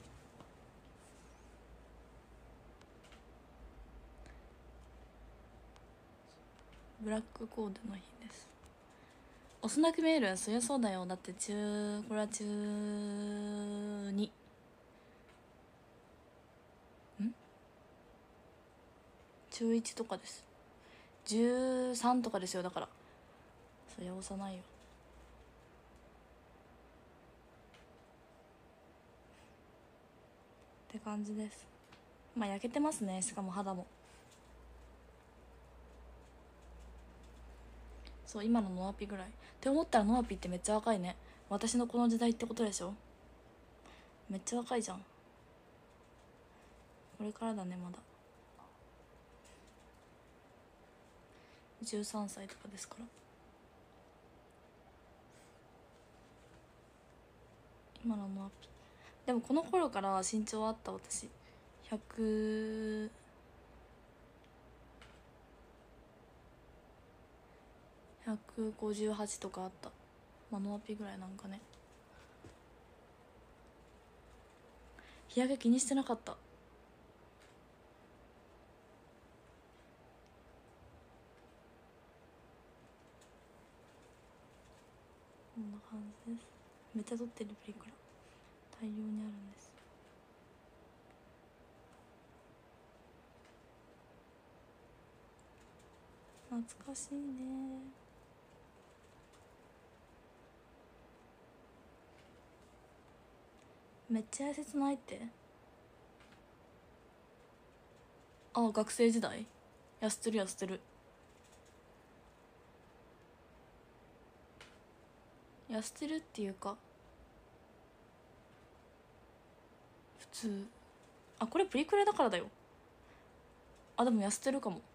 ブラックコーデの日です。幼く見える？そりゃそうだよ。だってこれは中2。中1とかです。13とかですよ。だからそりゃ幼いよって感じです。まあ焼けてますね。しかも肌も。そう今のノアピぐらいって思ったら、ノアピってめっちゃ若いね。私のこの時代ってことでしょ。めっちゃ若いじゃん。これからだねまだ。13歳とかですから。今のノアピでもこの頃から身長あった私。100 158とかあった。まあノアピぐらいなんかね。 日焼け気にしてなかった。こんな感じです。めっちゃ撮ってるプリクラ大量にあるんです。懐かしいね。めっちゃ痩せてないって。あ、学生時代痩せてる痩せてる。痩せてるっていうか普通。あ、これプリクラだからだよ。あ、でも痩せてるかも。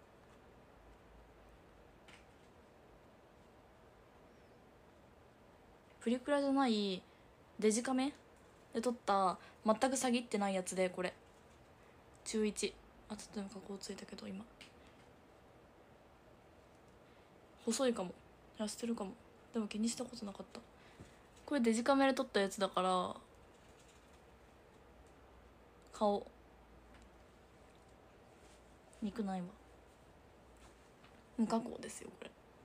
プリクラじゃないデジカメで撮った全く詐欺ってないやつで、これ中1。あ、ちょっと加工ついたけど今細いかも。痩せてるかも。でも気にしたことなかった。これデジカメで撮ったやつだから顔肉ないわ。無加工ですよこ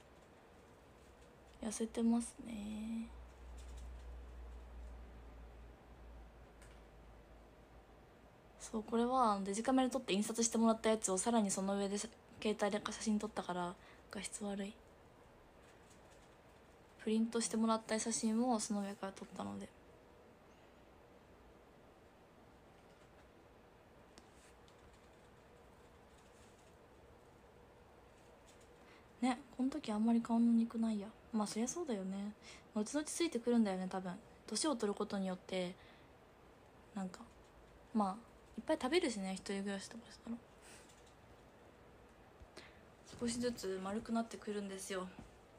れ。痩せてますね。そう、これはデジカメで撮って印刷してもらったやつをさらにその上で携帯で写真撮ったから画質悪い。プリントしてもらった写真をその上から撮ったので。ね、この時あんまり顔の肉ないや。まあそりゃそうだよね。後々ついてくるんだよね多分。年を取ることによってなんかまあいっぱい食べるしね、一人暮らしとかしたら少しずつ丸くなってくるんですよ。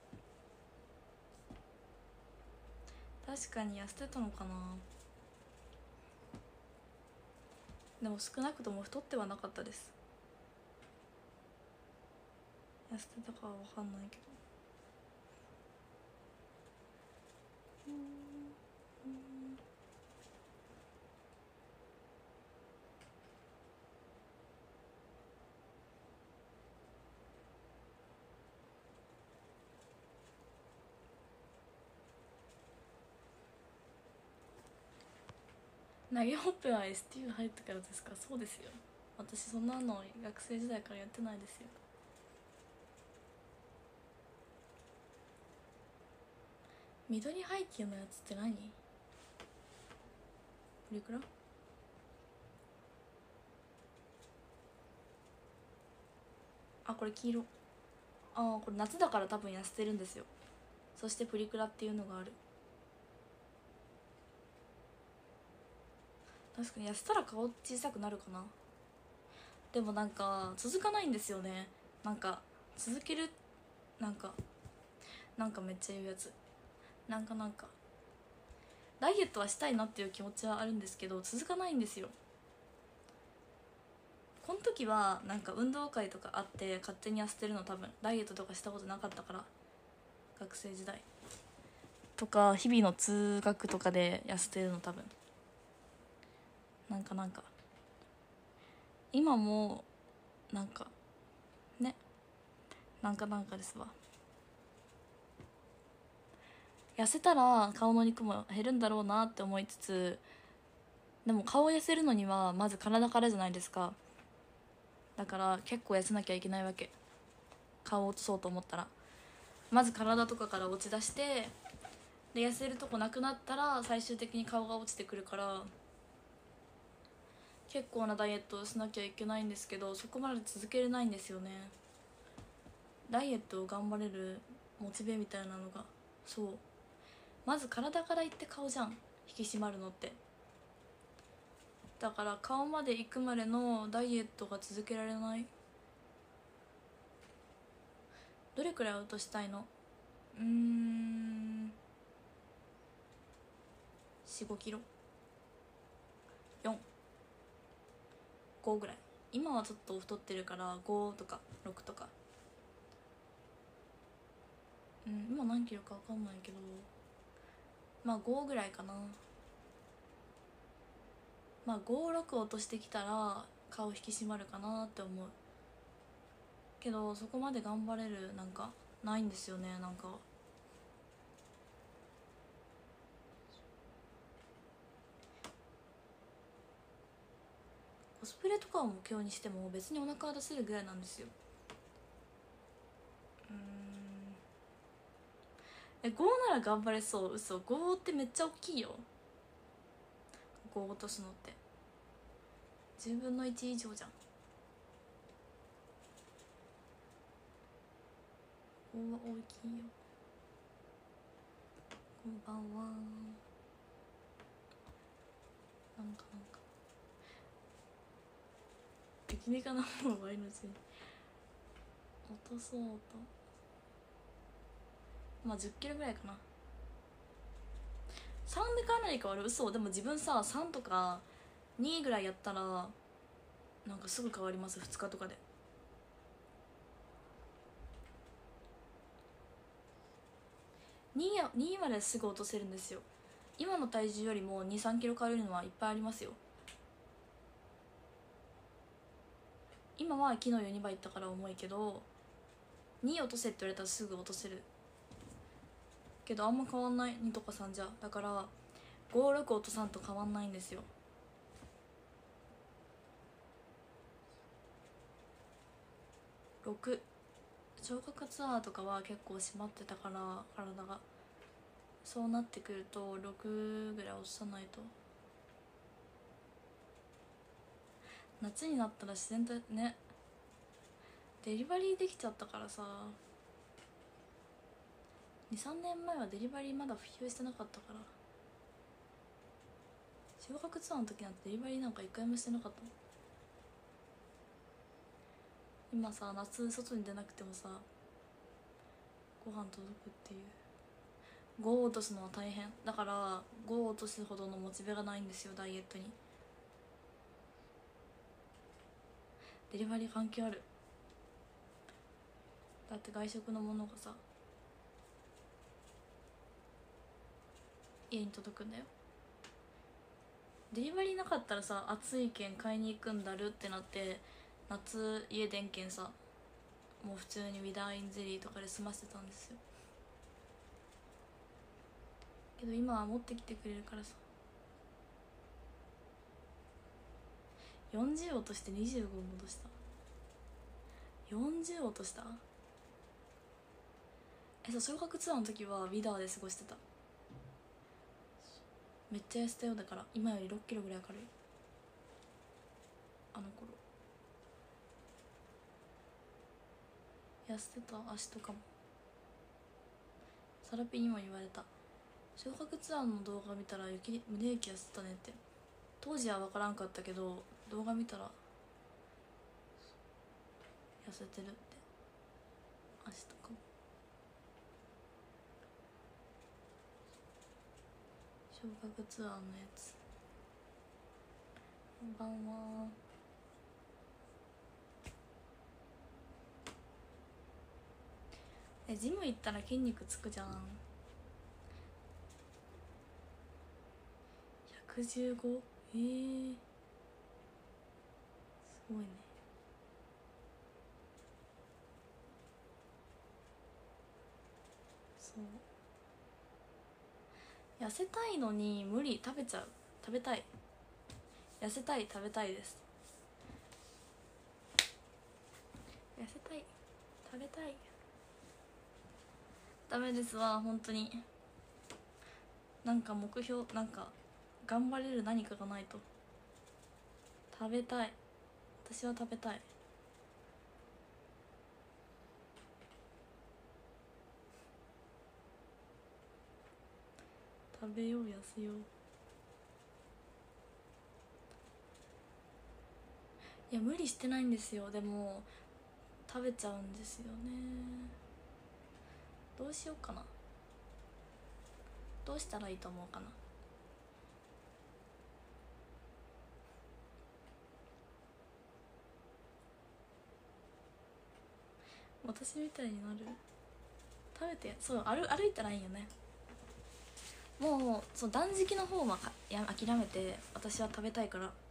確かに痩せてたのかな。でも少なくとも太ってはなかったです。痩せてたかは分かんないけど。投げほっぺは STU 入ったからですか。そうですよ。私そんなの学生時代からやってないですよ。緑背景のやつって何？プリクラ？あ、これ黄色。あ、これ夏だから多分痩せてるんですよ。そしてプリクラっていうのがある。確かに痩せたら顔小さくなるかな。でもなんか続かないんですよね。なんか続ける、なんかめっちゃ言うやつ。なんかダイエットはしたいなっていう気持ちはあるんですけど続かないんですよ。この時はなんか運動会とかあって勝手に痩せてるの。多分ダイエットとかしたことなかったから。学生時代とか日々の通学とかで痩せてるの多分。なんか今もなんかね、なんかですわ。痩せたら顔の肉も減るんだろうなって思いつつ、でも顔を痩せるのにはまず体からじゃないですか。だから結構痩せなきゃいけないわけ。顔を落とそうと思ったらまず体とかから落ち出して、で痩せるとこなくなったら最終的に顔が落ちてくるから、結構なダイエットをしなきゃいけないんですけど、そこまで続けれないんですよね。ダイエットを頑張れるモチベみたいなのが。そう、まず体からいって顔じゃん、引き締まるのって。だから顔まで行くまでのダイエットが続けられない。どれくらい落としたいの？45キロ、45ぐらい。今はちょっと太ってるから5とか6とか。今何キロか分かんないけどまあ5ぐらいかな。 まあ56落としてきたら顔引き締まるかなって思うけど、そこまで頑張れるなんかないんですよね。なんかコスプレとかを目標にしても別にお腹は出せるぐらいなんですよ。5なら頑張れそう。嘘、5ってめっちゃ大きいよ。5落とすのって10分の1以上じゃん。5は大きいよ。こんばんは。なんか君かな、もう終わりのうちに落とそうと。まあ10キロぐらいかな。3でかなり変わる。嘘。でも自分さ3とか2ぐらいやったらなんかすぐ変わります。2日とかで。2まですぐ落とせるんですよ。今の体重よりも2、3キロ変わるのはいっぱいありますよ。今は昨日よ2倍いったから重いけど、2落とせって言われたらすぐ落とせるけど、あんま変わんない。2とか3じゃ。だから56落とさんと変わんないんですよ。6、消化ツアーとかは結構締まってたから体が、そうなってくると6ぐらい落とさないと。夏になったら自然とね、デリバリーできちゃったからさ。23年前はデリバリーまだ普及してなかったから、小学ツアーの時なんてデリバリーなんか一回もしてなかったもん。今さ、夏外に出なくてもさご飯届くっていう。5を落とすのは大変だから、5を落とすほどのモチベがないんですよ、ダイエットに。デリバリー関係ある。だって外食のものがさ家に届くんだよ。デリバリーなかったらさ、暑いけん買いに行くんだるってなって夏家電けんさ、もう普通にウィダーインゼリーとかで済ませてたんですよ。けど今は持ってきてくれるからさ。40落として25戻した。40落とした。そう、小学ツアーの時はウィダーで過ごしてた。めっちゃ痩せたよ。だから今より6キロぐらい軽い。あの頃痩せてた。足とかも。サラピにも言われた。小学ツアーの動画見たら胸雪痩せたねって。当時は分からんかったけど、動画見たら痩せてるって。足とかも。小学ツアーのやつ。こんばんは。ジム行ったら筋肉つくじゃん。115？ すごいね。そう痩せたいのに無理。食べちゃう。食べたい。痩せたい。食べたいです。痩せたい。食べたい。ダメですわ本当に。なんか目標、なんか頑張れる何かがないと。食べたい。私は食べたい。食べよう、痩せよう。いや無理してないんですよ。でも食べちゃうんですよね。どうしようかな。どうしたらいいと思うかな。私みたいになる。食べて、そう歩いたらいいよね。もうそう断食の方は諦めて、私は食べたいから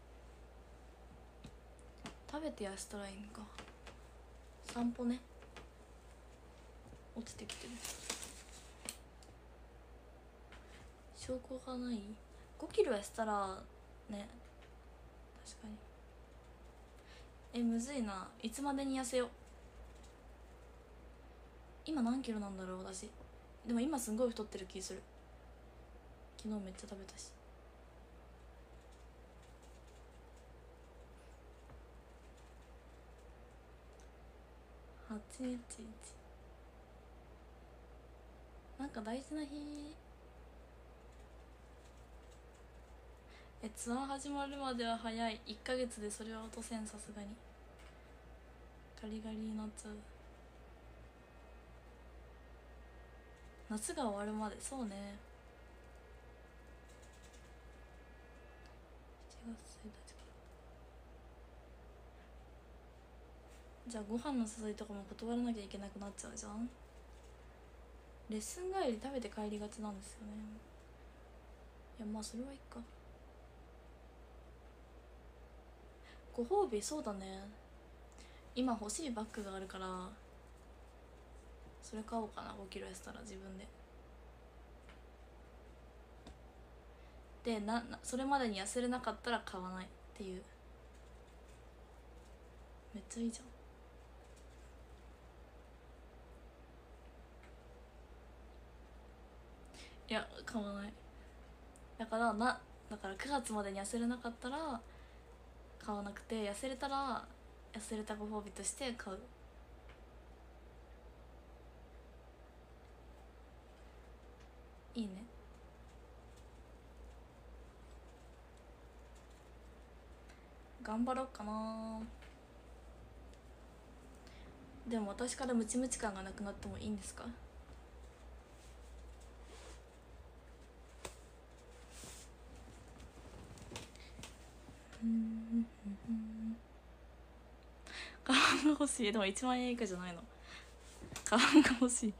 食べて痩せたらいいんか。散歩ね。落ちてきてる。証拠がない。5キロ痩せたらね。確かに。むずいな。いつまでに痩せよう。今何キロなんだろう私。でも今すんごい太ってる気する。昨日めっちゃ食べたし。811なんか大事な日。ツアー始まるまでは早い。1ヶ月でそれは落とせん。さすがにガリガリになっちゃう。夏が終わるまで。そうね。7月1日から。じゃあご飯の誘いとかも断らなきゃいけなくなっちゃうじゃん。レッスン帰り食べて帰りがちなんですよね。いやまあそれはいいか。ご褒美。そうだね。今欲しいバッグがあるからそれ買おうかな。5キロ痩せたら自分で。でそれまでに痩せれなかったら買わないっていう。めっちゃいいじゃん。いや買わない。だから9月までに痩せれなかったら買わなくて、痩せれたら痩せれたご褒美として買う。いいね。頑張ろうかな。でも私からムチムチ感がなくなってもいいんですか？カバンが欲しい。でも1万円以下じゃないの。カバンが欲しい。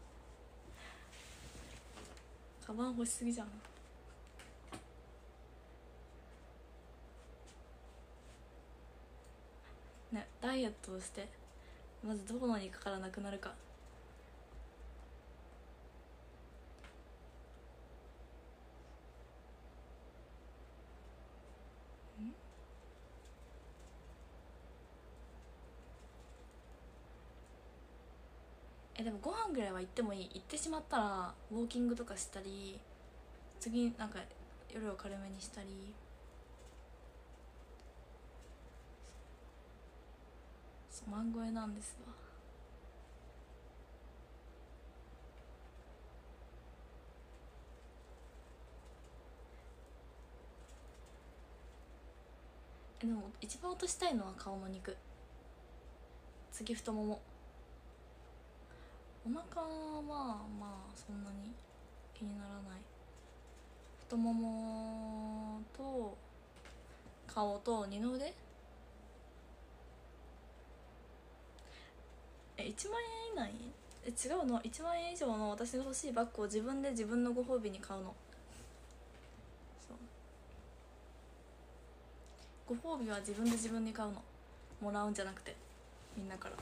カバン欲しすぎじゃん。ね、ダイエットをしてまずどこの肉からなくなるか。でもご飯ぐらいは行ってもいい。行ってしまったらウォーキングとかしたり、次なんか夜を軽めにしたり。そう万超えなんですわ。でも一番落としたいのは顔の肉。次太もも。お腹はまあそんなに気にならない。太ももと顔と二の腕。1万円以内。違うの。1万円以上の私が欲しいバッグを自分で自分のご褒美に買うの。そうご褒美は自分で自分に買うの。もらうんじゃなくてみんなから。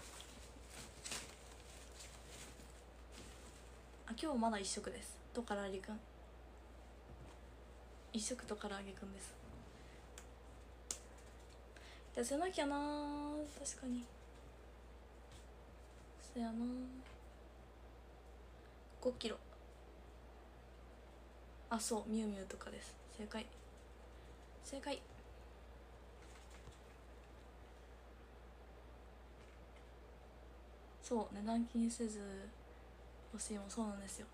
今日まだ1食です。とからあげくん1食とからあげくんです。痩せなきゃな。確かにそやな。5キロ。そうミュウミュウとかです。正解。そう値段気にせず欲しいもそうなんですよ。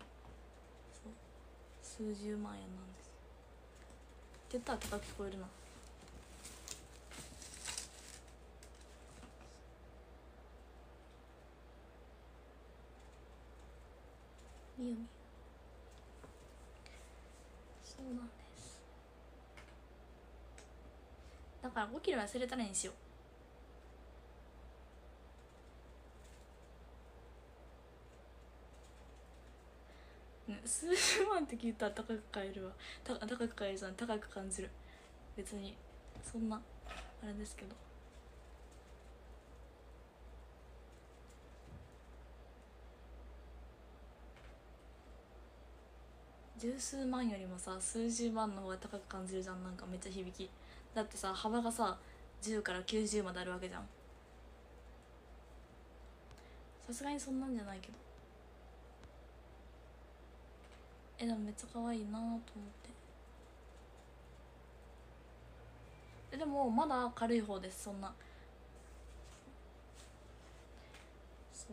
そう数十万円なんですって言ったら高く聞こえるな。みゆみゆ。そうなんです。だから5キロ痩せれたらにしよう、ね、数十万って聞いたら高く買えるわ。高く買えるじゃん。高く感じる。別にそんなあれですけど。 十数万よりもさ数十万の方が高く感じるじゃん。なんかめっちゃ響き。だってさ幅がさ10から90まであるわけじゃん。さすがにそんなんじゃないけど、でもめっちゃ可愛いなと思って。でもまだ軽い方です。そんな、そう、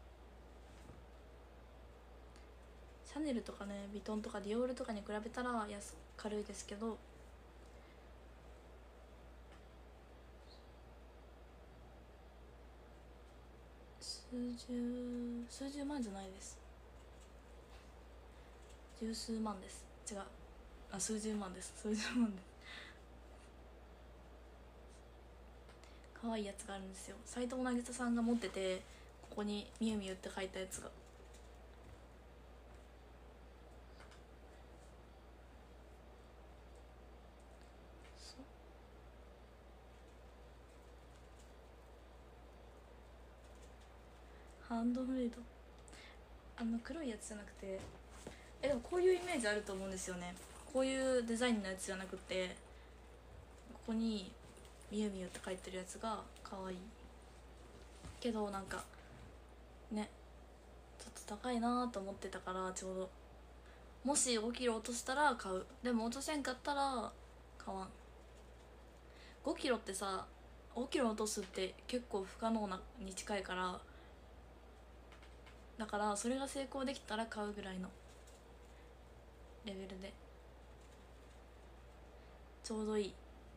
シャネルとかね、ヴィトンとかディオールとかに比べたら軽いですけど、数十万じゃないです。十数万です。違う、数十万です。数十万です。可愛いやつがあるんですよ。斉藤渚さんが持ってて、ここに「みゆみゆ」って書いたやつが。ハンドメイド、黒いやつじゃなくて、でもこういうイメージあると思うんですよね。こういうデザインのやつじゃなくて、ここに「みゆみゆ」って書いてるやつが可愛いけど、なんかね、ちょっと高いなと思ってたから、ちょうどもし5キロ落としたら買う。でも落とせんかったら買わん。5キロってさ、5キロ落とすって結構不可能なに近いから、だからそれが成功できたら買うぐらいのレベルでちょうどいい。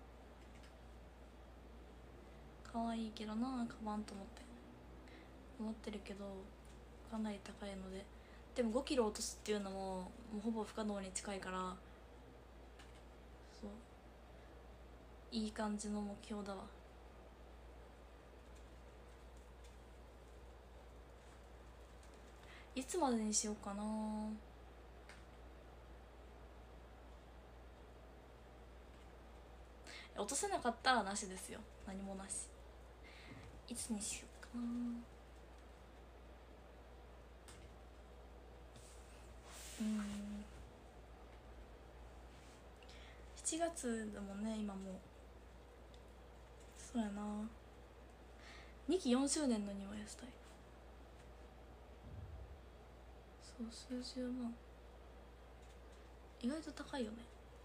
可愛いけどな、カバンと思ってるけど、かなり高いので。でも5キロ落とすっていうのももうほぼ不可能に近いから、そう、いい感じの目標だわ。いつまでにしようかな。落とせなかったらなしですよ。何もなし。いつにしようかな。7月だもんね今もう。そうやな、2期4周年の庭やしたい。そう、数十万、意外と高いよね。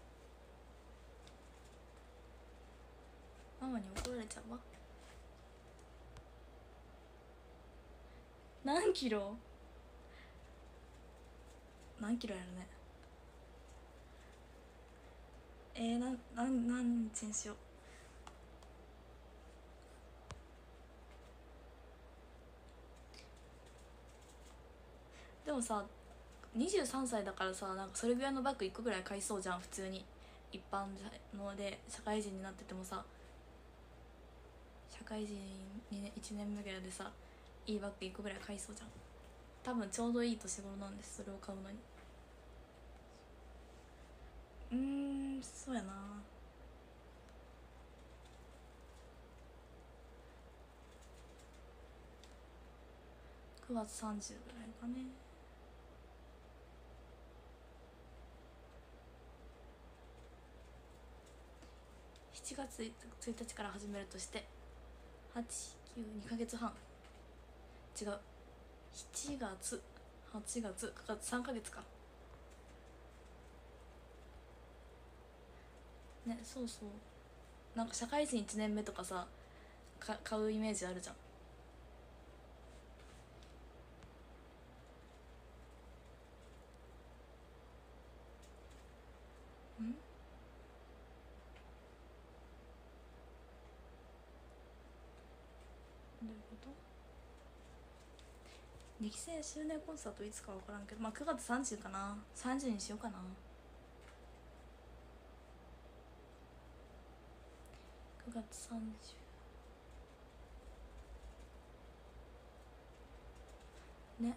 ママに怒られちゃうわ。何キロやるね。何日にしよう。でもさ23歳だからさ、なんかそれぐらいのバッグ1個ぐらい買いそうじゃん普通に。一般ので社会人になっててもさ、社会人に、ね、1年目ぐらいでさ、いいバッグ1個ぐらい買いそうじゃん。多分ちょうどいい年頃なんです、それを買うのに。そうやな。9月30ぐらいかね。7月1日から始めるとして892ヶ月半、違う、7月8月9月3ヶ月かね。そうそう、なんか社会人1年目とかさ買うイメージあるじゃん。どういうこと。2期生周年コンサートいつか分からんけど、まあ9月30かな。30にしようかな。9月30ね。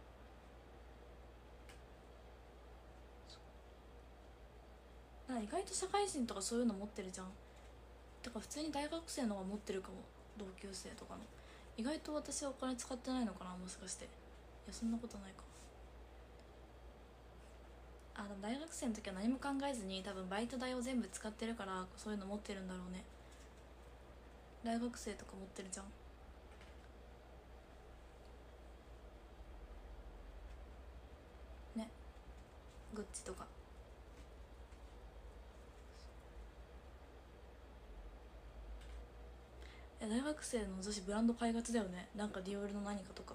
意外と社会人とかそういうの持ってるじゃん。てか普通に大学生の方が持ってるかも。同級生とかの。意外と私はお金使ってないのかな、もしかして。いやそんなことないか。 でも大学生の時は何も考えずに多分バイト代を全部使ってるからそういうの持ってるんだろうね。大学生とか持ってるじゃんね、グッチとか。大学生の女子ブランド買いがちだよね、なんかディオールの何かとか。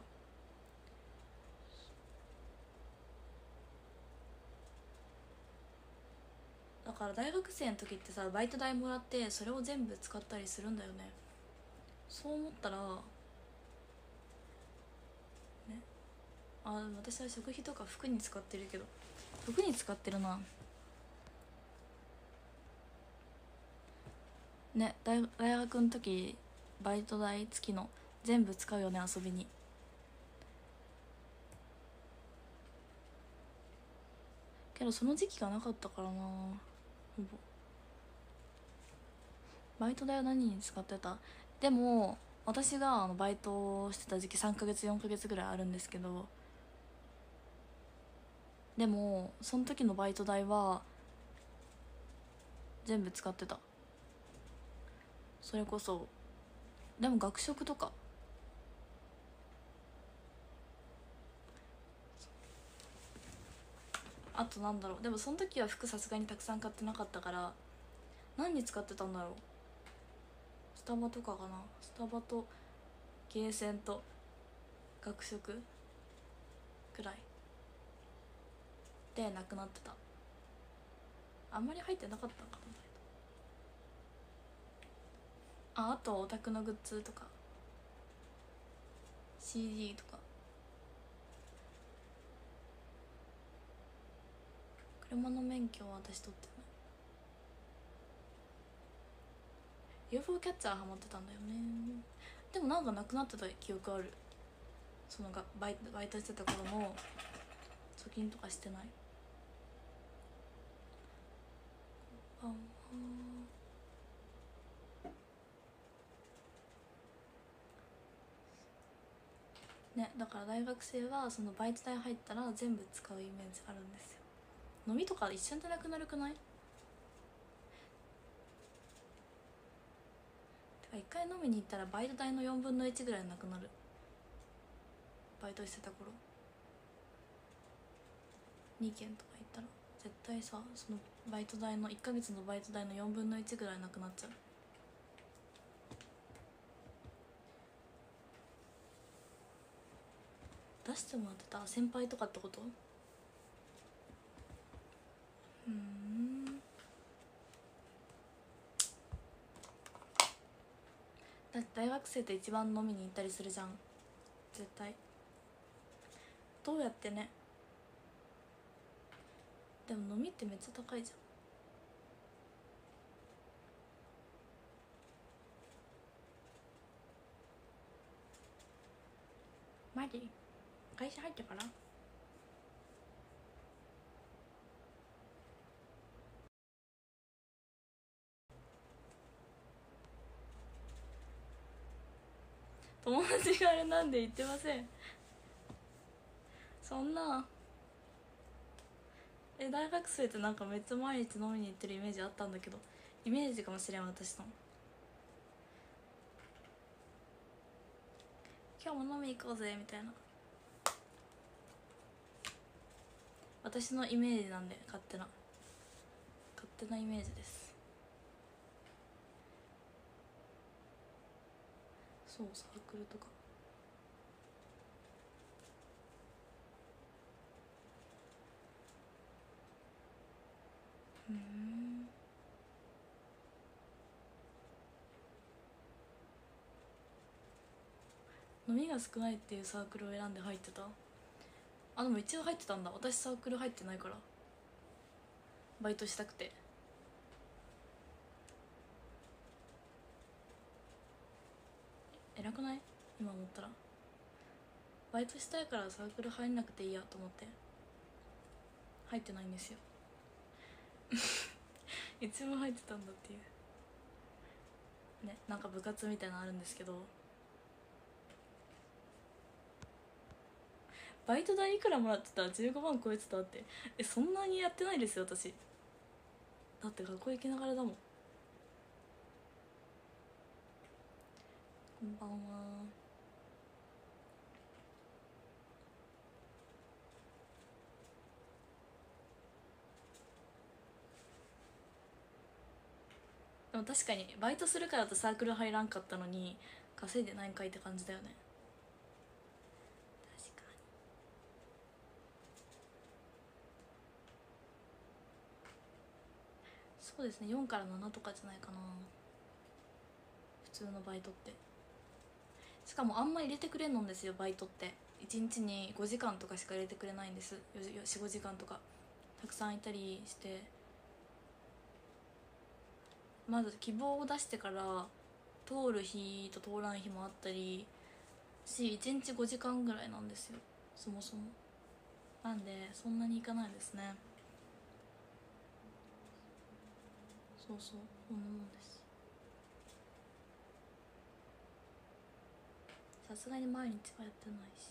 だから大学生の時ってさバイト代もらってそれを全部使ったりするんだよね。そう思ったらね、でも私は食費とか服に使ってるけど、服に使ってるな。ね、大学の時バイト代付きの全部使うよね、遊びに。けどその時期がなかったからな、ほぼ。バイト代は何に使ってた？でも私がバイトしてた時期3ヶ月4ヶ月ぐらいあるんですけど、でもその時のバイト代は全部使ってた。それこそでも学食とか、あとなんだろう、でもその時は服さすがにたくさん買ってなかったから何に使ってたんだろう。スタバとかかな。スタバとゲーセンと学食くらいでなくなってた。あんまり入ってなかったんかな。あとオタクのグッズとか CD とか。車の免許は私取ってない。 UFO キャッチャーハマってたんだよね。でもなんかなくなってた記憶ある。そのがバイトしてた頃も貯金とかしてない。ね、だから大学生はそのバイト代入ったら全部使うイメージあるんですよ。飲みとか一瞬でなくなるくない？てか一回飲みに行ったらバイト代の4分の1ぐらいなくなる。バイトしてた頃2軒とか行ったら絶対さ、そのバイト代の1ヶ月のバイト代の4分の1ぐらいなくなっちゃう。出してもらってた先輩とかってこと？だって大学生って一番飲みに行ったりするじゃん絶対。どうやってね。でも飲みってめっちゃ高いじゃん。マジ？会社入ってから？友達があれなんで言ってません。そんな大学生ってなんかめっちゃ毎日飲みに行ってるイメージあったんだけど、イメージかもしれん私の。今日も飲み行こうぜみたいな、私のイメージなんで勝手なイメージです。そう、サークルとか。飲みが少ないっていうサークルを選んで入ってた。でも一応入ってたんだ。私サークル入ってないからバイトしたくて。偉くない？今思ったらバイトしたいからサークル入んなくていいやと思って入ってないんですよ。いつも入ってたんだっていうね。なんか部活みたいなのあるんですけど、 バイト代いくらもらってた？15万超えてたって。そんなにやってないですよ私。だって学校行きながらだもん。こんばんは。でも確かにバイトするからとサークル入らんかったのに稼いでないんかいって感じだよね。確かに。そうですね、4から7とかじゃないかな普通のバイトって。しかもあんま入れてくれんのんですよバイトって。1日に5時間とかしか入れてくれないんです。45時間とかたくさんいたりして、まず希望を出してから通る日と通らん日もあったりし、1日5時間ぐらいなんですよそもそも。なんでそんなに行かないですね。そうそう、こんなもんです。さすがに毎日はやってないし。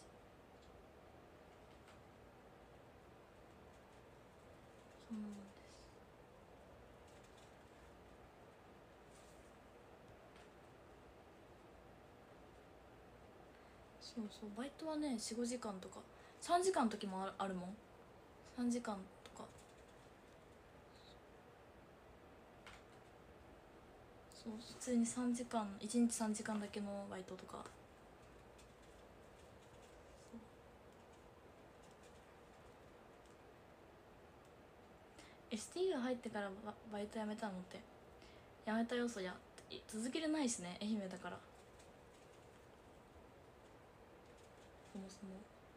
そんなもんです。そうそう、バイトはね45時間とか3時間の時もあるもん。3時間とか。そう普通に3時間、1日3時間だけのバイトとか。 STU 入ってからバイト辞めたのって。辞めた要素や続けれないしね、愛媛だから。そもそも。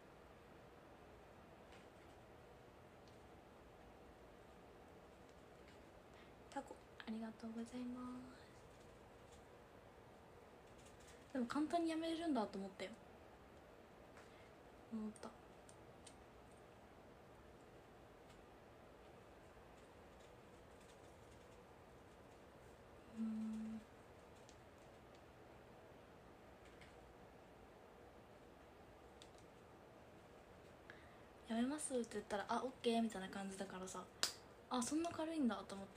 タコありがとうございます。でも簡単に辞めれるんだと思ったよ。思った。やめますって言ったら「あ、オッケー」みたいな感じだからさ、あ、そんな軽いんだと思って。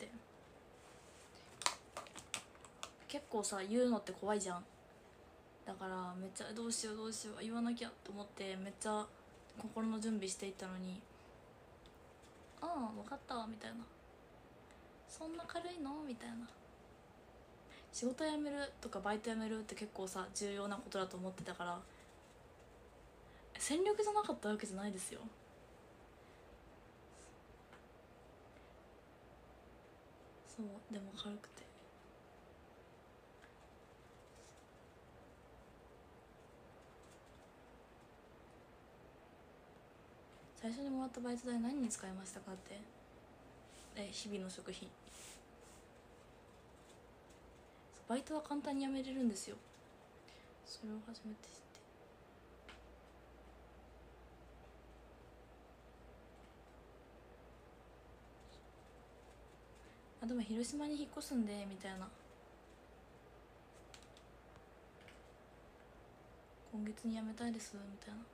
結構さ言うのって怖いじゃん。だからめっちゃどうしようどうしよう言わなきゃと思ってめっちゃ心の準備していったのに、ああ分かったみたいな、そんな軽いのみたいな。仕事辞めるとかバイト辞めるって結構さ重要なことだと思ってたから、戦力じゃなかったわけじゃないですよ。そうでも軽くて。最初にもらったバイト代何に使いましたかって。日々の食費。バイトは簡単に辞めれるんですよ。それを初めて知って。あ、でも広島に引っ越すんでみたいな、今月に辞めたいですみたいな。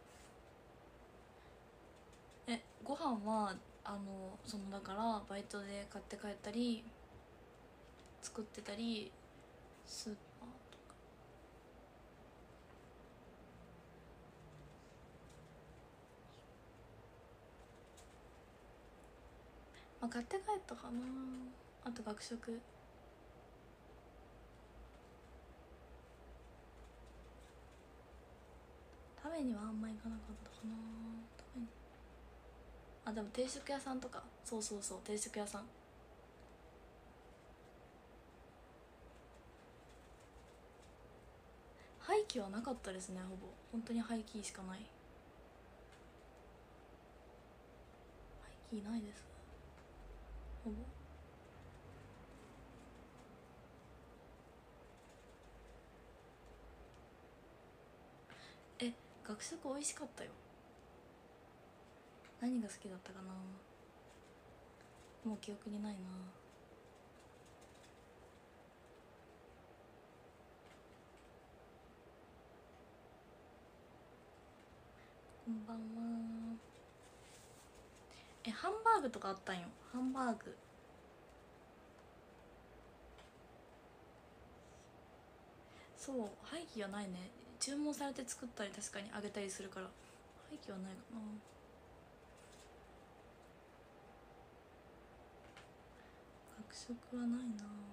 ご飯はだからバイトで買って帰ったり作ってたり、スーパーとか。まあ買って帰ったかな。あと学食。食べにはあんま行かなかったかな。食べに、あ、でも定食屋さんとか。そうそうそう、定食屋さん。廃棄はなかったですね。ほぼ本当に廃棄しかない。廃棄ないです、ほぼ。学食美味しかったよ。何が好きだったかな、もう記憶にないな。ここんばんは。ハンバーグとかあったんよ。ハンバーグそう廃棄はないね。注文されて作ったり確かにあげたりするから廃棄はないかな。学食はないな。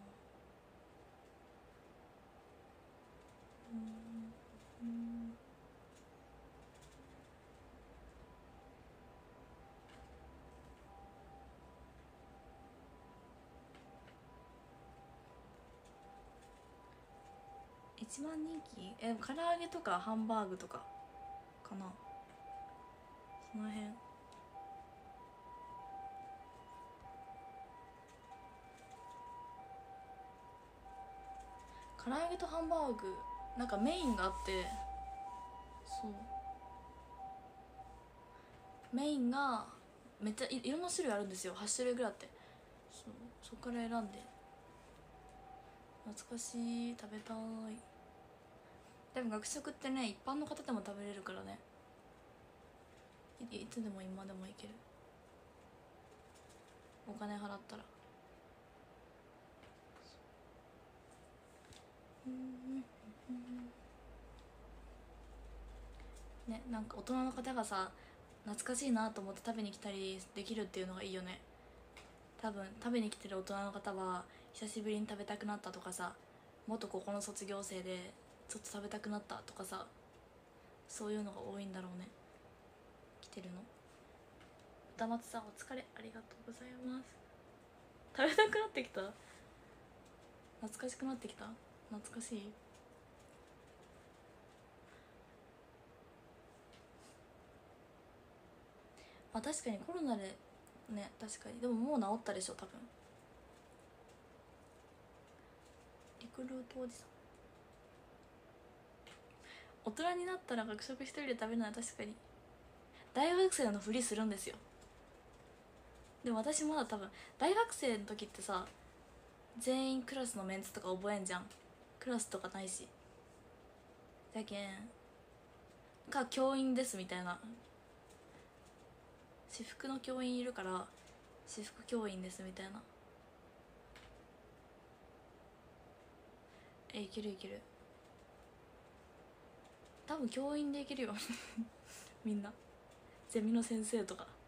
一番人気唐揚げとかハンバーグとかかな、その辺。唐揚げとハンバーグなんかメインがあって、そうメインがめっちゃいろんな種類あるんですよ。8種類ぐらいあって、そこから選んで。懐かしい、食べたい。でも学食ってね一般の方でも食べれるからね、いつでも今でもいける、お金払ったら。ね、なんか大人の方がさ懐かしいなと思って食べに来たりできるっていうのがいいよね。多分食べに来てる大人の方は久しぶりに食べたくなったとかさ、元ここの卒業生でちょっと食べたくなったとかさ、そういうのが多いんだろうね、来てるの。歌松さんお疲れ、ありがとうございます。食べたくなってきた、懐かしくなってきた、懐かしい。確かにコロナでね、確かに。でももう治ったでしょ多分。リクルートおじさん、大人になったら学食一人で食べるのは確かに大学生のふりするんですよ。でも私まだ多分大学生の時ってさ、全員クラスのメンツとか覚えんじゃん。クラスとかないし、だけん教員ですみたいな、私服の教員いるから私服教員ですみたいな。いけるいける、多分教員でいけるよみんなゼミの先生とか。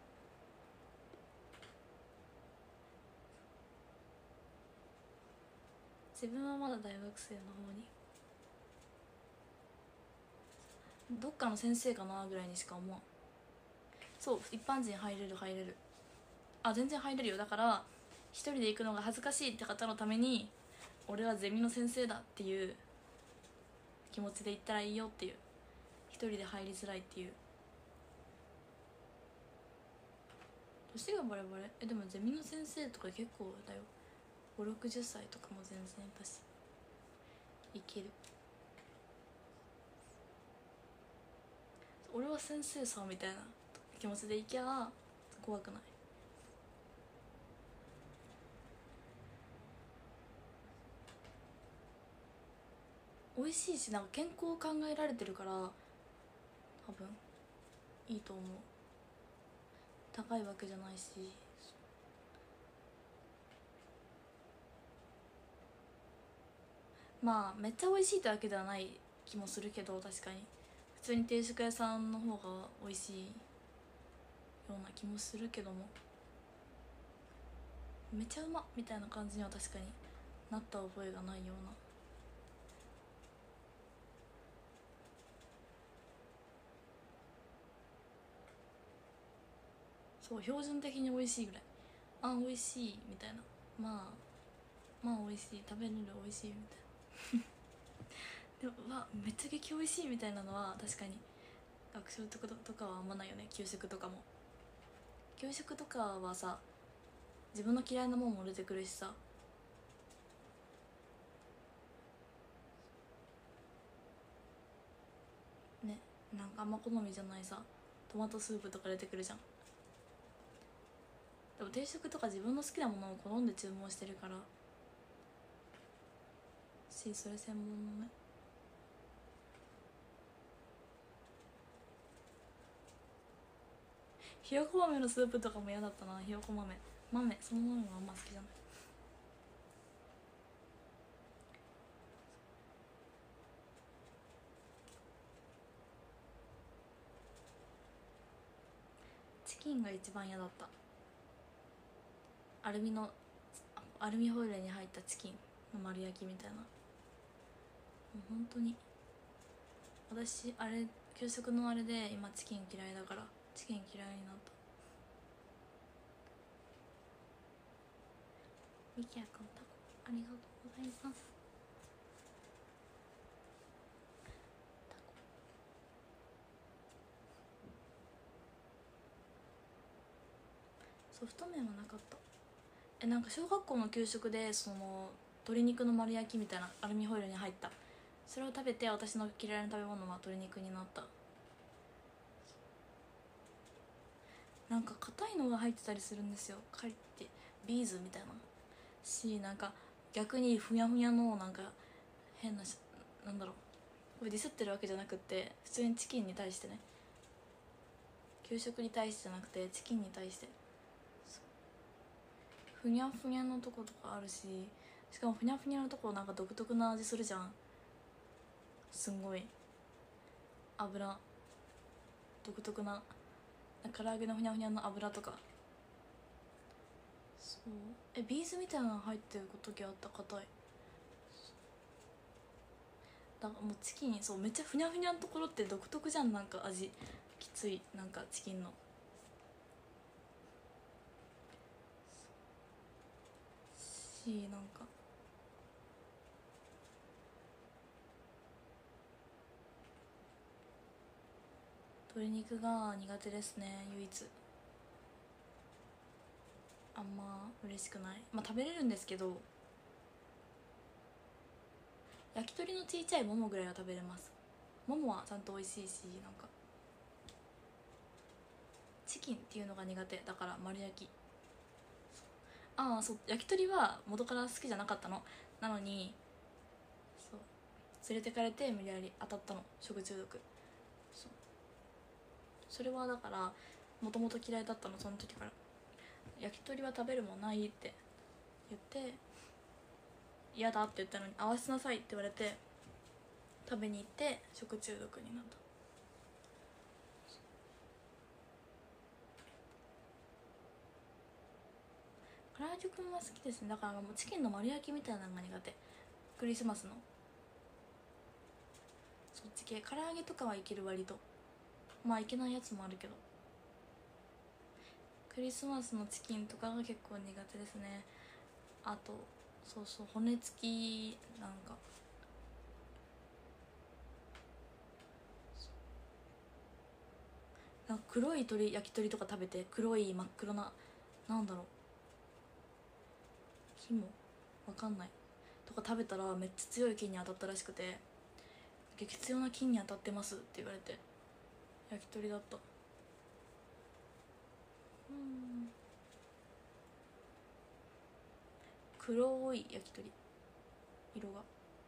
自分はまだ大学生の方に、どっかの先生かなぐらいにしか思わん。そう一般人入れる入れる、全然入れるよ。だから一人で行くのが恥ずかしいって方のために俺はゼミの先生だっていう気持ちで行ったらいいよっていう、一人で入りづらいっていう。年がバレバレ。でもゼミの先生とか結構だよ、5、60歳とかも全然いたし、いける。俺は先生さみたいな気持ちで行きゃ怖くない。美味しいし、なんか健康を考えられてるから多分いいと思う。高いわけじゃないし。まあめっちゃ美味しいってわけではない気もするけど、確かに普通に定食屋さんの方が美味しいような気もするけども、めちゃうまみたいな感じには確かになった覚えがないような。そう標準的に美味しいぐらい、美味しいみたいな、まあ美味しい、食べれる美味しいみたいなでもめっちゃ激美味しいみたいなのは確かに学食とかはあんまないよね。給食とかも、給食とかはさ自分の嫌いなもんも出てくるしさ、ね、なんかあんま好みじゃないさトマトスープとか出てくるじゃん。でも定食とか自分の好きなものを好んで注文してるからし、それ専門のね。 ひよこ豆のスープとかも嫌だったな。ひよこ豆そのものがあんま好きじゃない。チキンが一番嫌だった。アルミホイルに入ったチキンの丸焼きみたいな。もう本当に私あれ給食のあれで今チキン嫌いだから、チキン嫌いになった。ミキヤくんタコありがとうございます。ソフト麺はなかった。なんか小学校の給食でその鶏肉の丸焼きみたいなアルミホイルに入った、それを食べて私の嫌いな食べ物は鶏肉になった。なんか硬いのが入ってたりするんですよ、カリってビーズみたいなし、なんか逆にふにゃふにゃのなんか変ななんだろう、これディスってるわけじゃなくて普通にチキンに対してね、給食に対してじゃなくてチキンに対して、ふにゃふにゃのとことかあるし、しかもふにゃふにゃのとこなんか独特な味するじゃん。すんごい油独特な唐揚げのふにゃふにゃの油とか。そうビーズみたいなの入ってる時あった。硬いだからもうチキン、そうめっちゃふにゃふにゃのところって独特じゃん、なんか味きつい、なんかチキンのし、なんか鶏肉が苦手ですね、唯一。あんま嬉しくない。まあ食べれるんですけど、焼き鳥の小さいももぐらいは食べれます。ももはちゃんと美味しいし、なんかチキンっていうのが苦手だから丸焼き。ああそう、焼き鳥は元から好きじゃなかったの。なのにそう連れてかれて無理やり当たったの、食中毒。そうそれはだからもともと嫌いだったの、その時から。焼き鳥は食べるもんないって言って、嫌だって言ったのに合わせなさいって言われて食べに行って食中毒になった。唐揚げくんは好きですね。だからもうチキンの丸焼きみたいなのが苦手。クリスマスのそっち系、唐揚げとかはいける割と。まあいけないやつもあるけど、クリスマスのチキンとかが結構苦手ですね。あとそうそう、骨付きなんか黒い焼き鳥とか食べて、黒い真っ黒な、なんだろう、肝わかんないとか食べたらめっちゃ強い菌に当たったらしくて、激強な菌に当たってますって言われて、焼き鳥だった。黒い焼き鳥、色が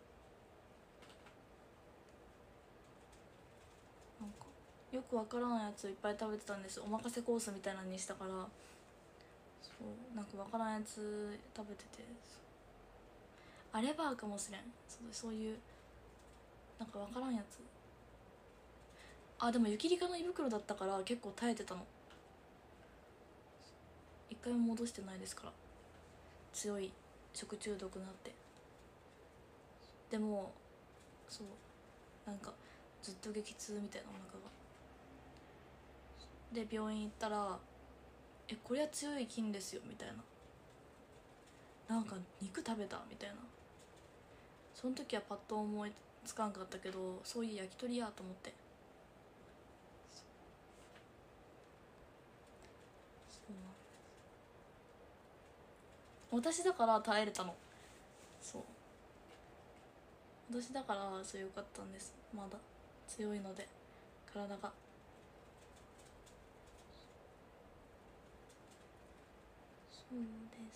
なんかよくわからんやついっぱい食べてたんです。おまかせコースみたいなのにしたから、そうなんかわからんやつ食べてて、あレバーかもしれん。そういうなんかわからんやつ。あでも雪リカの胃袋だったから結構耐えてたの。一回も戻してないですから、強い食中毒になって。でもそうなんかずっと激痛みたいな、お腹が。で病院行ったらこれは強い菌ですよみたいな、なんか肉食べたみたいな。その時はパッと思いつかんかったけど、そういう焼き鳥やと思って。そう私だから耐えれたの。そう私だからそうよかったんです。まだ強いので体が。そうです。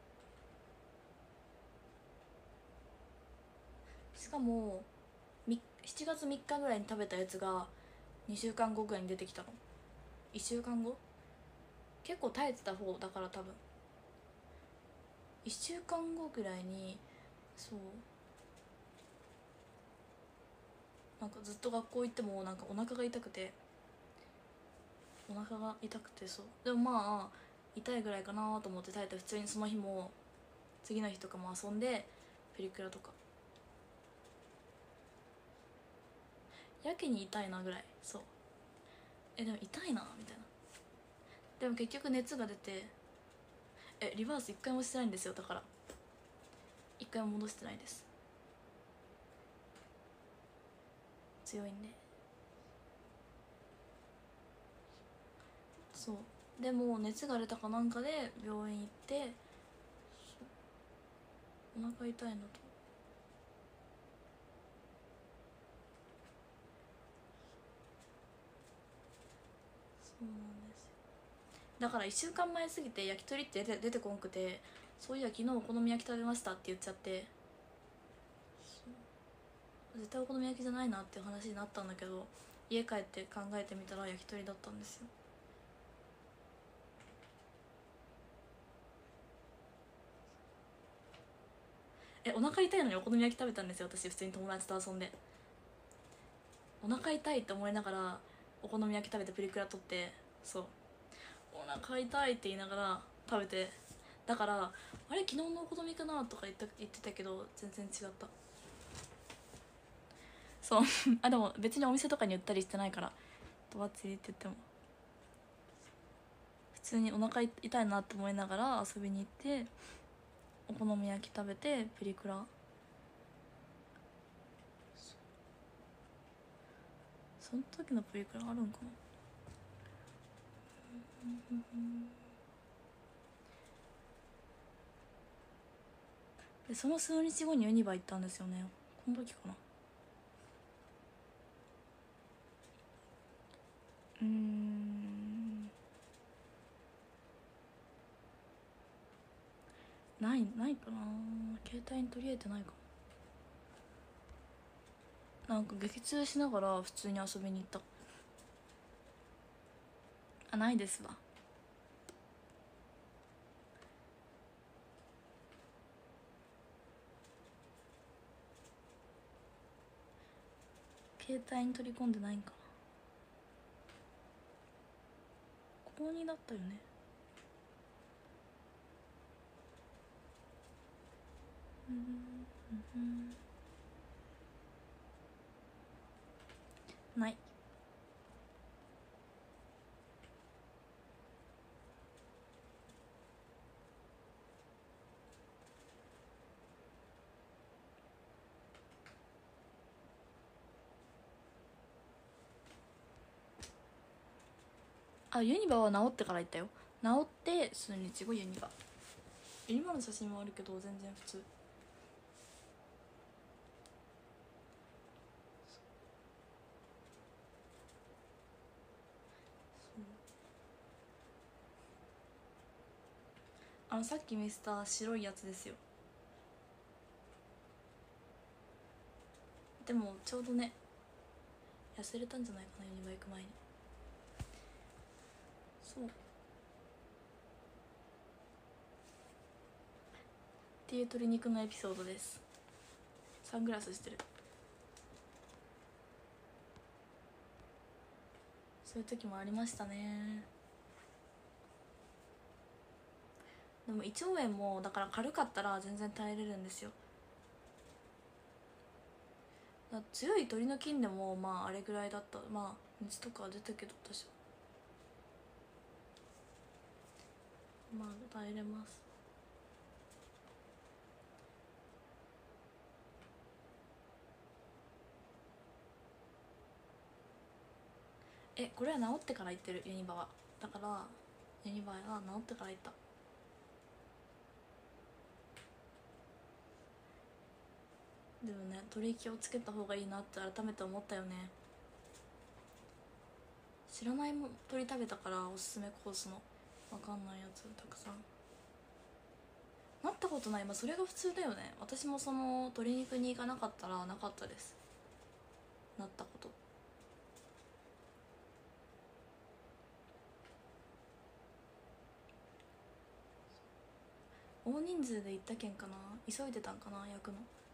しかも7月3日ぐらいに食べたやつが2週間後ぐらいに出てきたの、 1週間後、結構耐えてた方だから多分1週間後ぐらいに、そうなんかずっと学校行ってもなんかお腹が痛くて、そうでもまあ痛いぐらいかなと思って耐えて、普通にその日も次の日とかも遊んでプリクラとか、やけに痛いなぐらい。そうでも痛いなみたいな。でも結局熱が出て、リバース一回もしてないんですよ。だから一回も戻してないです。強いんで。そうでも熱が出たかなんかで病院行って、お腹痛いのと、そうなんですよ。だから1週間前すぎて焼き鳥って出てこんくて、そういや昨日お好み焼き食べましたって言っちゃって、絶対お好み焼きじゃないなっていう話になったんだけど、家帰って考えてみたら焼き鳥だったんですよ。お腹痛いのにお好み焼き食べたんですよ私。普通に友達と遊んでお腹痛いって思いながらお好み焼き食べてプリクラ撮って、そうお腹痛いって言いながら食べて、だからあれ昨日のお好みかなとか言ってたけど全然違った。そうあでも別にお店とかに売ったりしてないから、とばっちりって言っても普通にお腹痛いなって思いながら遊びに行って、お好み焼き食べてプリクラ、その時のプリクラあるんかな。でその数日後にユニバ行ったんですよね。この時かな。ないかな。携帯に取り入れてないかも。なんか激痛しながら普通に遊びに行った。ないですわ。携帯に取り込んでないんかな。高2だったよね。ない。ユニバは治ってから行ったよ。治って数日後ユニバ。ユニバの写真もあるけど全然普通。さっき見せた白いやつですよ。でもちょうどね痩せれたんじゃないかな、ユニバ行く前に。そうっていう鶏肉のエピソードです。サングラスしてる。そういう時もありましたね。でも胃腸炎もだから軽かったら全然耐えれるんですよ。強い鳥の菌でもまああれぐらいだった。まあ熱とかは出たけど私はまあ耐えれます。これは治ってから行ってるユニバは。だからユニバは治ってから行った。でもね鳥気をつけた方がいいなって改めて思ったよね。知らないも鳥食べたからおすすめコースの分かんないやつたくさん。なったことない。それが普通だよね。私もその鶏肉に行かなかったらなかったです、なったこと。 大人数で行ったけんかな、急いでたんかな焼くの。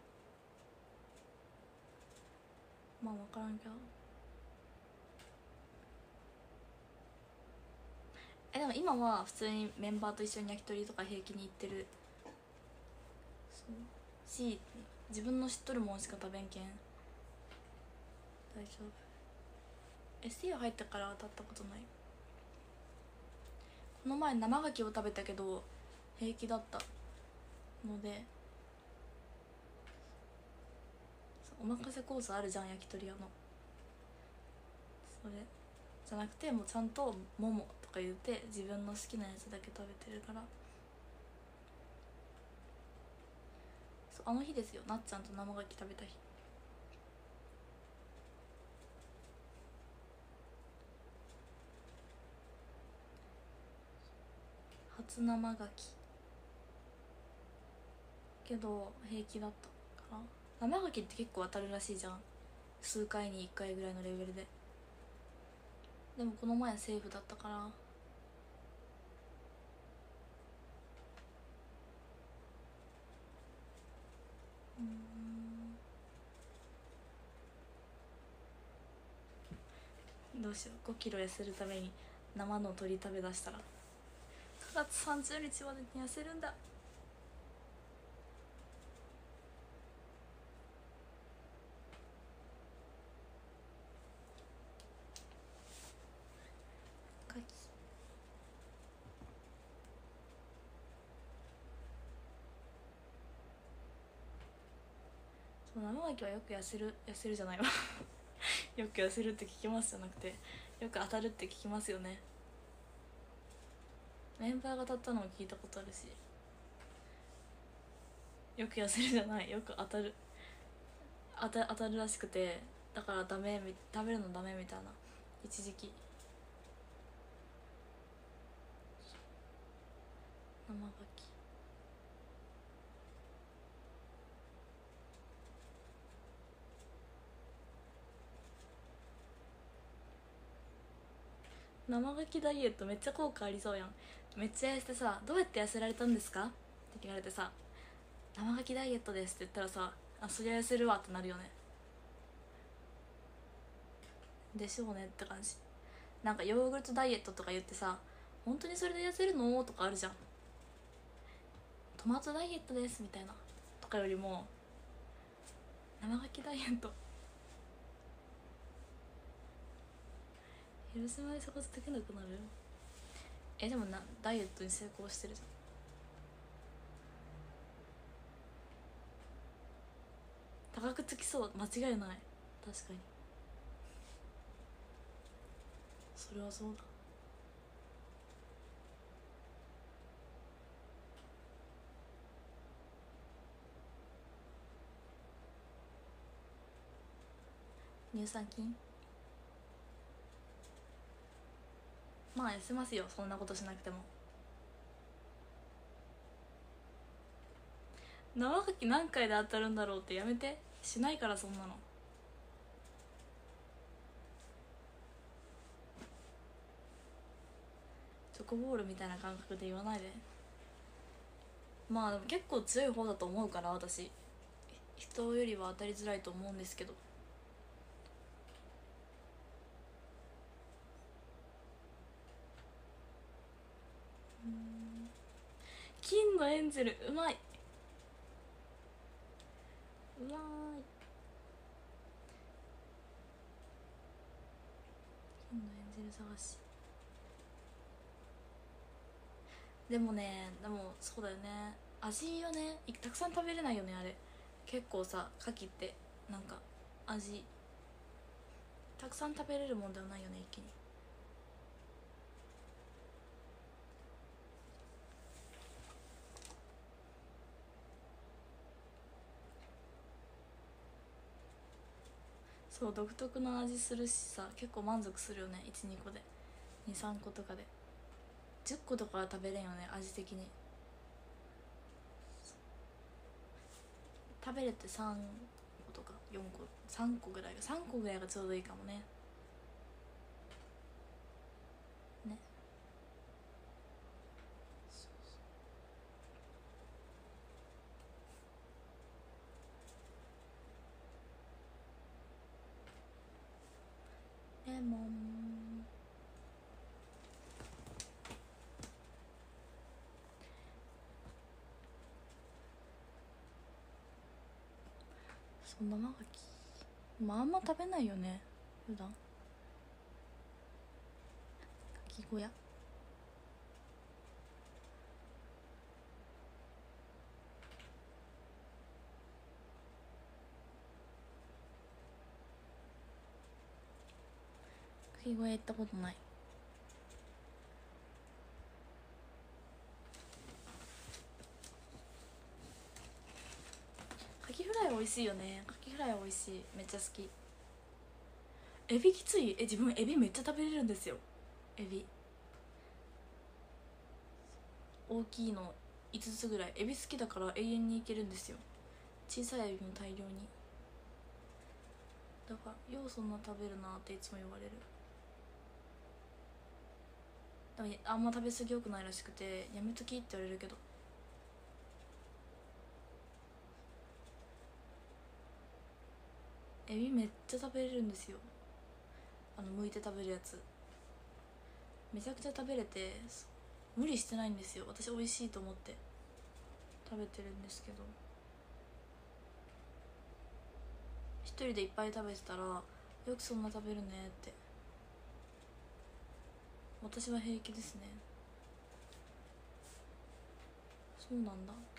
まあ分からんけど、でも今は普通にメンバーと一緒に焼き鳥とか平気に行ってる。そうし、自分の知っとるもんしか食べんけん大丈夫。 ST 入ってから当たったことない。この前生牡蠣を食べたけど平気だったので、おまかせコースあるじゃん焼き鳥屋の、それじゃなくてもうちゃんとももとか言って自分の好きなやつだけ食べてるから。そう、あの日ですよ、なっちゃんと生牡蠣食べた日。初生牡蠣けど平気だったから。生牡蠣って結構当たるらしいじゃん、数回に1回ぐらいのレベルで。でもこの前セーフだったから。どうしよう、5キロ痩せるために生の鶏食べだしたら9月30日までに痩せるんだ。牡蠣そう、生牡蠣はよく痩せるじゃないわよく痩せるって聞きますじゃなくて、よく当たるって聞きますよね。メンバーが当たったのも聞いたことあるし、よく痩せるじゃない、よく当たる、当たるらしくて、だから食べるのダメみたいな一時期。生牡蠣生牡蠣ダイエットめっちゃ効果ありそうやん。めっちゃ痩せてさ、どうやって痩せられたんですかって聞かれてさ、生牡蠣ダイエットですって言ったらさ、あ、そりゃ痩せるわってなるよね。でしょうねって感じ。なんかヨーグルトダイエットとか言ってさ、本当にそれで痩せるのとかあるじゃん。トマトダイエットですみたいなとかよりも、生牡蠣ダイエット、広島でそこできなくなる。でもダイエットに成功してるじゃん。高くつきそう、間違いない。確かにそれはそうだ。乳酸菌、まあ痩せますよ、そんなことしなくても。生牡蠣何回で当たるんだろうってやめて、しないからそんなの。チョコボールみたいな感覚で言わないで。まあでも結構強い方だと思うから、私人よりは当たりづらいと思うんですけど。金のエンゼルうまい、うまい。金のエンゼル探し。でもそうだよね、味はねたくさん食べれないよねあれ。結構さ、牡蠣ってなんか味たくさん食べれるもんではないよね、一気に。そう、独特の味するしさ、結構満足するよね、12個で。23個とかで10個とかは食べれんよね、味的に。食べれて3個とか4個、3個ぐらいがちょうどいいかもね。ね、 レモン。そんな生牡蠣、まああんま食べないよね普段。牡蠣小屋。牡蠣小屋行ったことない。カキフライ美味しいよね。カキフライ美味しい、めっちゃ好き。エビきつい。自分エビめっちゃ食べれるんですよ。エビ大きいの5つぐらい。エビ好きだから永遠にいけるんですよ。小さいエビも大量に。だからようそんな食べるなっていつも言われる。でもあんま食べ過ぎよくないらしくてやめときって言われるけど、エビめっちゃ食べれるんですよ。剥いて食べるやつめちゃくちゃ食べれて、無理してないんですよ。私美味しいと思って食べてるんですけど、一人でいっぱい食べてたらよくそんな食べるねって。私は平気ですね。そうなんだ。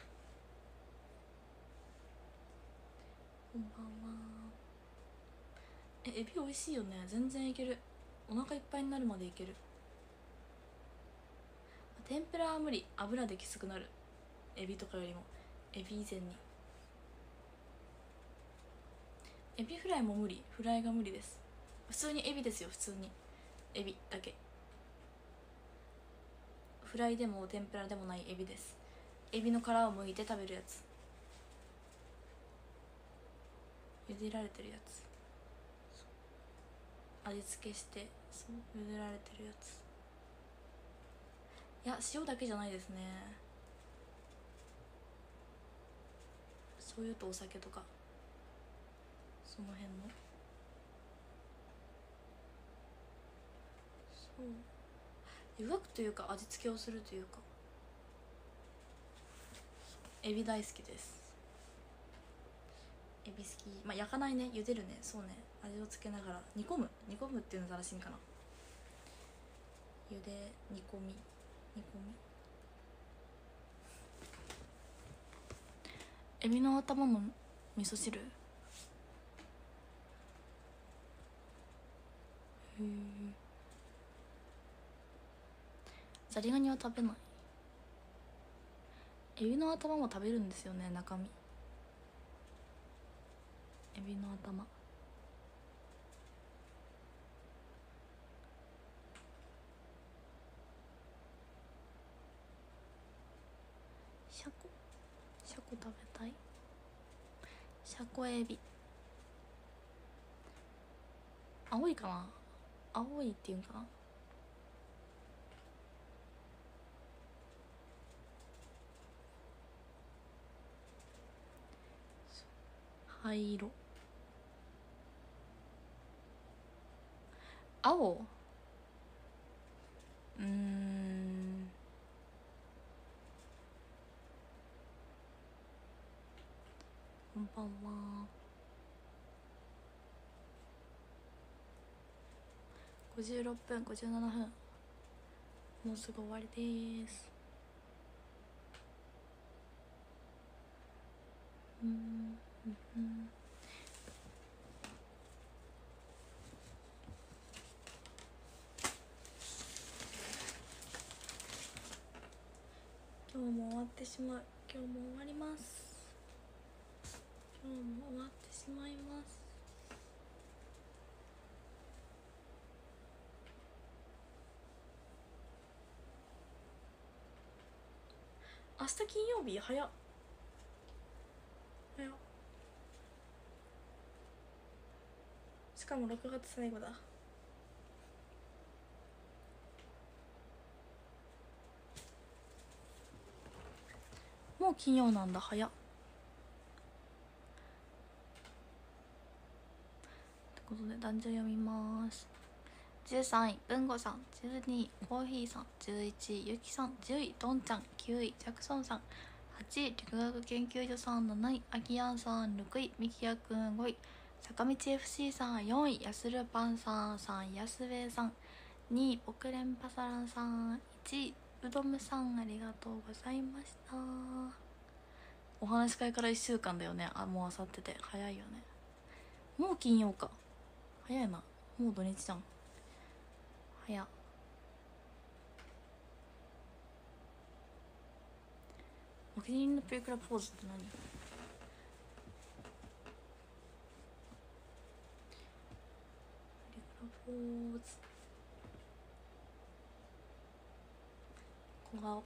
こんばんは。エビ美味しいよね。全然いける。お腹いっぱいになるまでいける。天ぷらは無理。油できつくなる。エビとかよりもエビ以前に。エビフライも無理。フライが無理です。普通にエビですよ。普通にエビだけ。フライでも天ぷらでもないエビです。エビの殻を剥いて食べるやつ。茹でられてるやつ。味付けして、そう茹でられてるやつ。いや、塩だけじゃないですね。醤油とお酒とかその辺の。そう湯がくというか味付けをするというか。エビ大好きです。エビ好き。まあ焼かないね、茹でるね。そうね、味をつけながら煮込むっていうのが正しいんかな。茹で煮込み。エビの頭も味噌汁。へえ。ザリガニは食べない。エビの頭も食べるんですよね、中身。エビの頭。シャコ食べたい。シャコエビ。青いかな。青いっていうんかな。灰色。青。こんばんは。56分57分、もうすぐ終わりです。今日も終わってしまう。今日も終わります。今日も終わってしまいます。明日金曜日。早っ。しかも6月最後だ。もう金曜なんだ。早っ。ってことで男女読みます。 13位文吾さん、12位コーヒーさん、11位ゆきさん、10位どんちゃん、9位ジャクソンさん、8位理学研究所さん、7位アギアンさん、6位みきやくん、5位坂道 FC さん、4位やするパンさん、3位やすべいさん、2位ポクレンパサランさん、1位うどむさん、ありがとうございました。お話し会から1週間だよね。あ、もうあさってて早いよね。もう金曜か、早いな。もう土日じゃん、早っ。お気に入りのプリクラポーズって何？プリクラポーズ、小顔。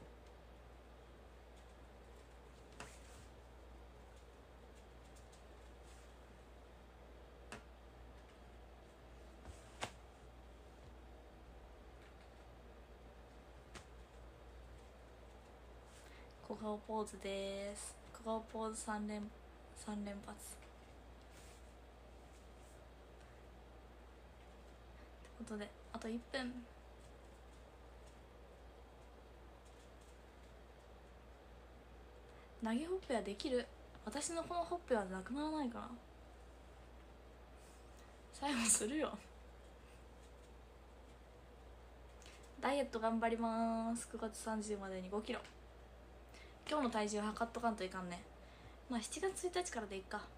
小顔ポーズです。小顔ポーズ3連発。ってことであと1分。投げほっぺはできる。私のこのほっぺはなくならないかな。最後するよ。ダイエット頑張ります。9月30までに5キロ。今日の体重測っとかんといかんね。まあ7月1日からでいっか。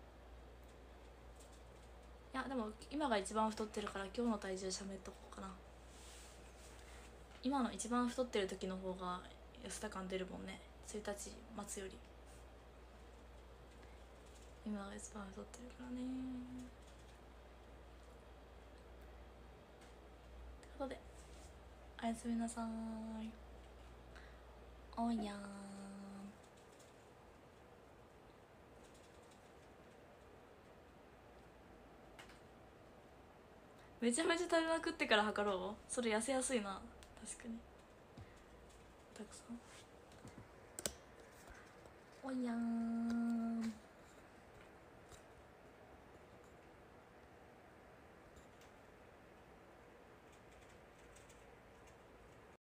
いやでも今が一番太ってるから今日の体重しゃべっとこうかな。今の一番太ってる時の方が痩せた感出るもんね。1日末より今が一番太ってるからね。ってことでおやすみなさーい。おやーん。めちゃめちゃ食べまくってから測ろう。それ痩せやすいな。確かにたくさん。おやーん。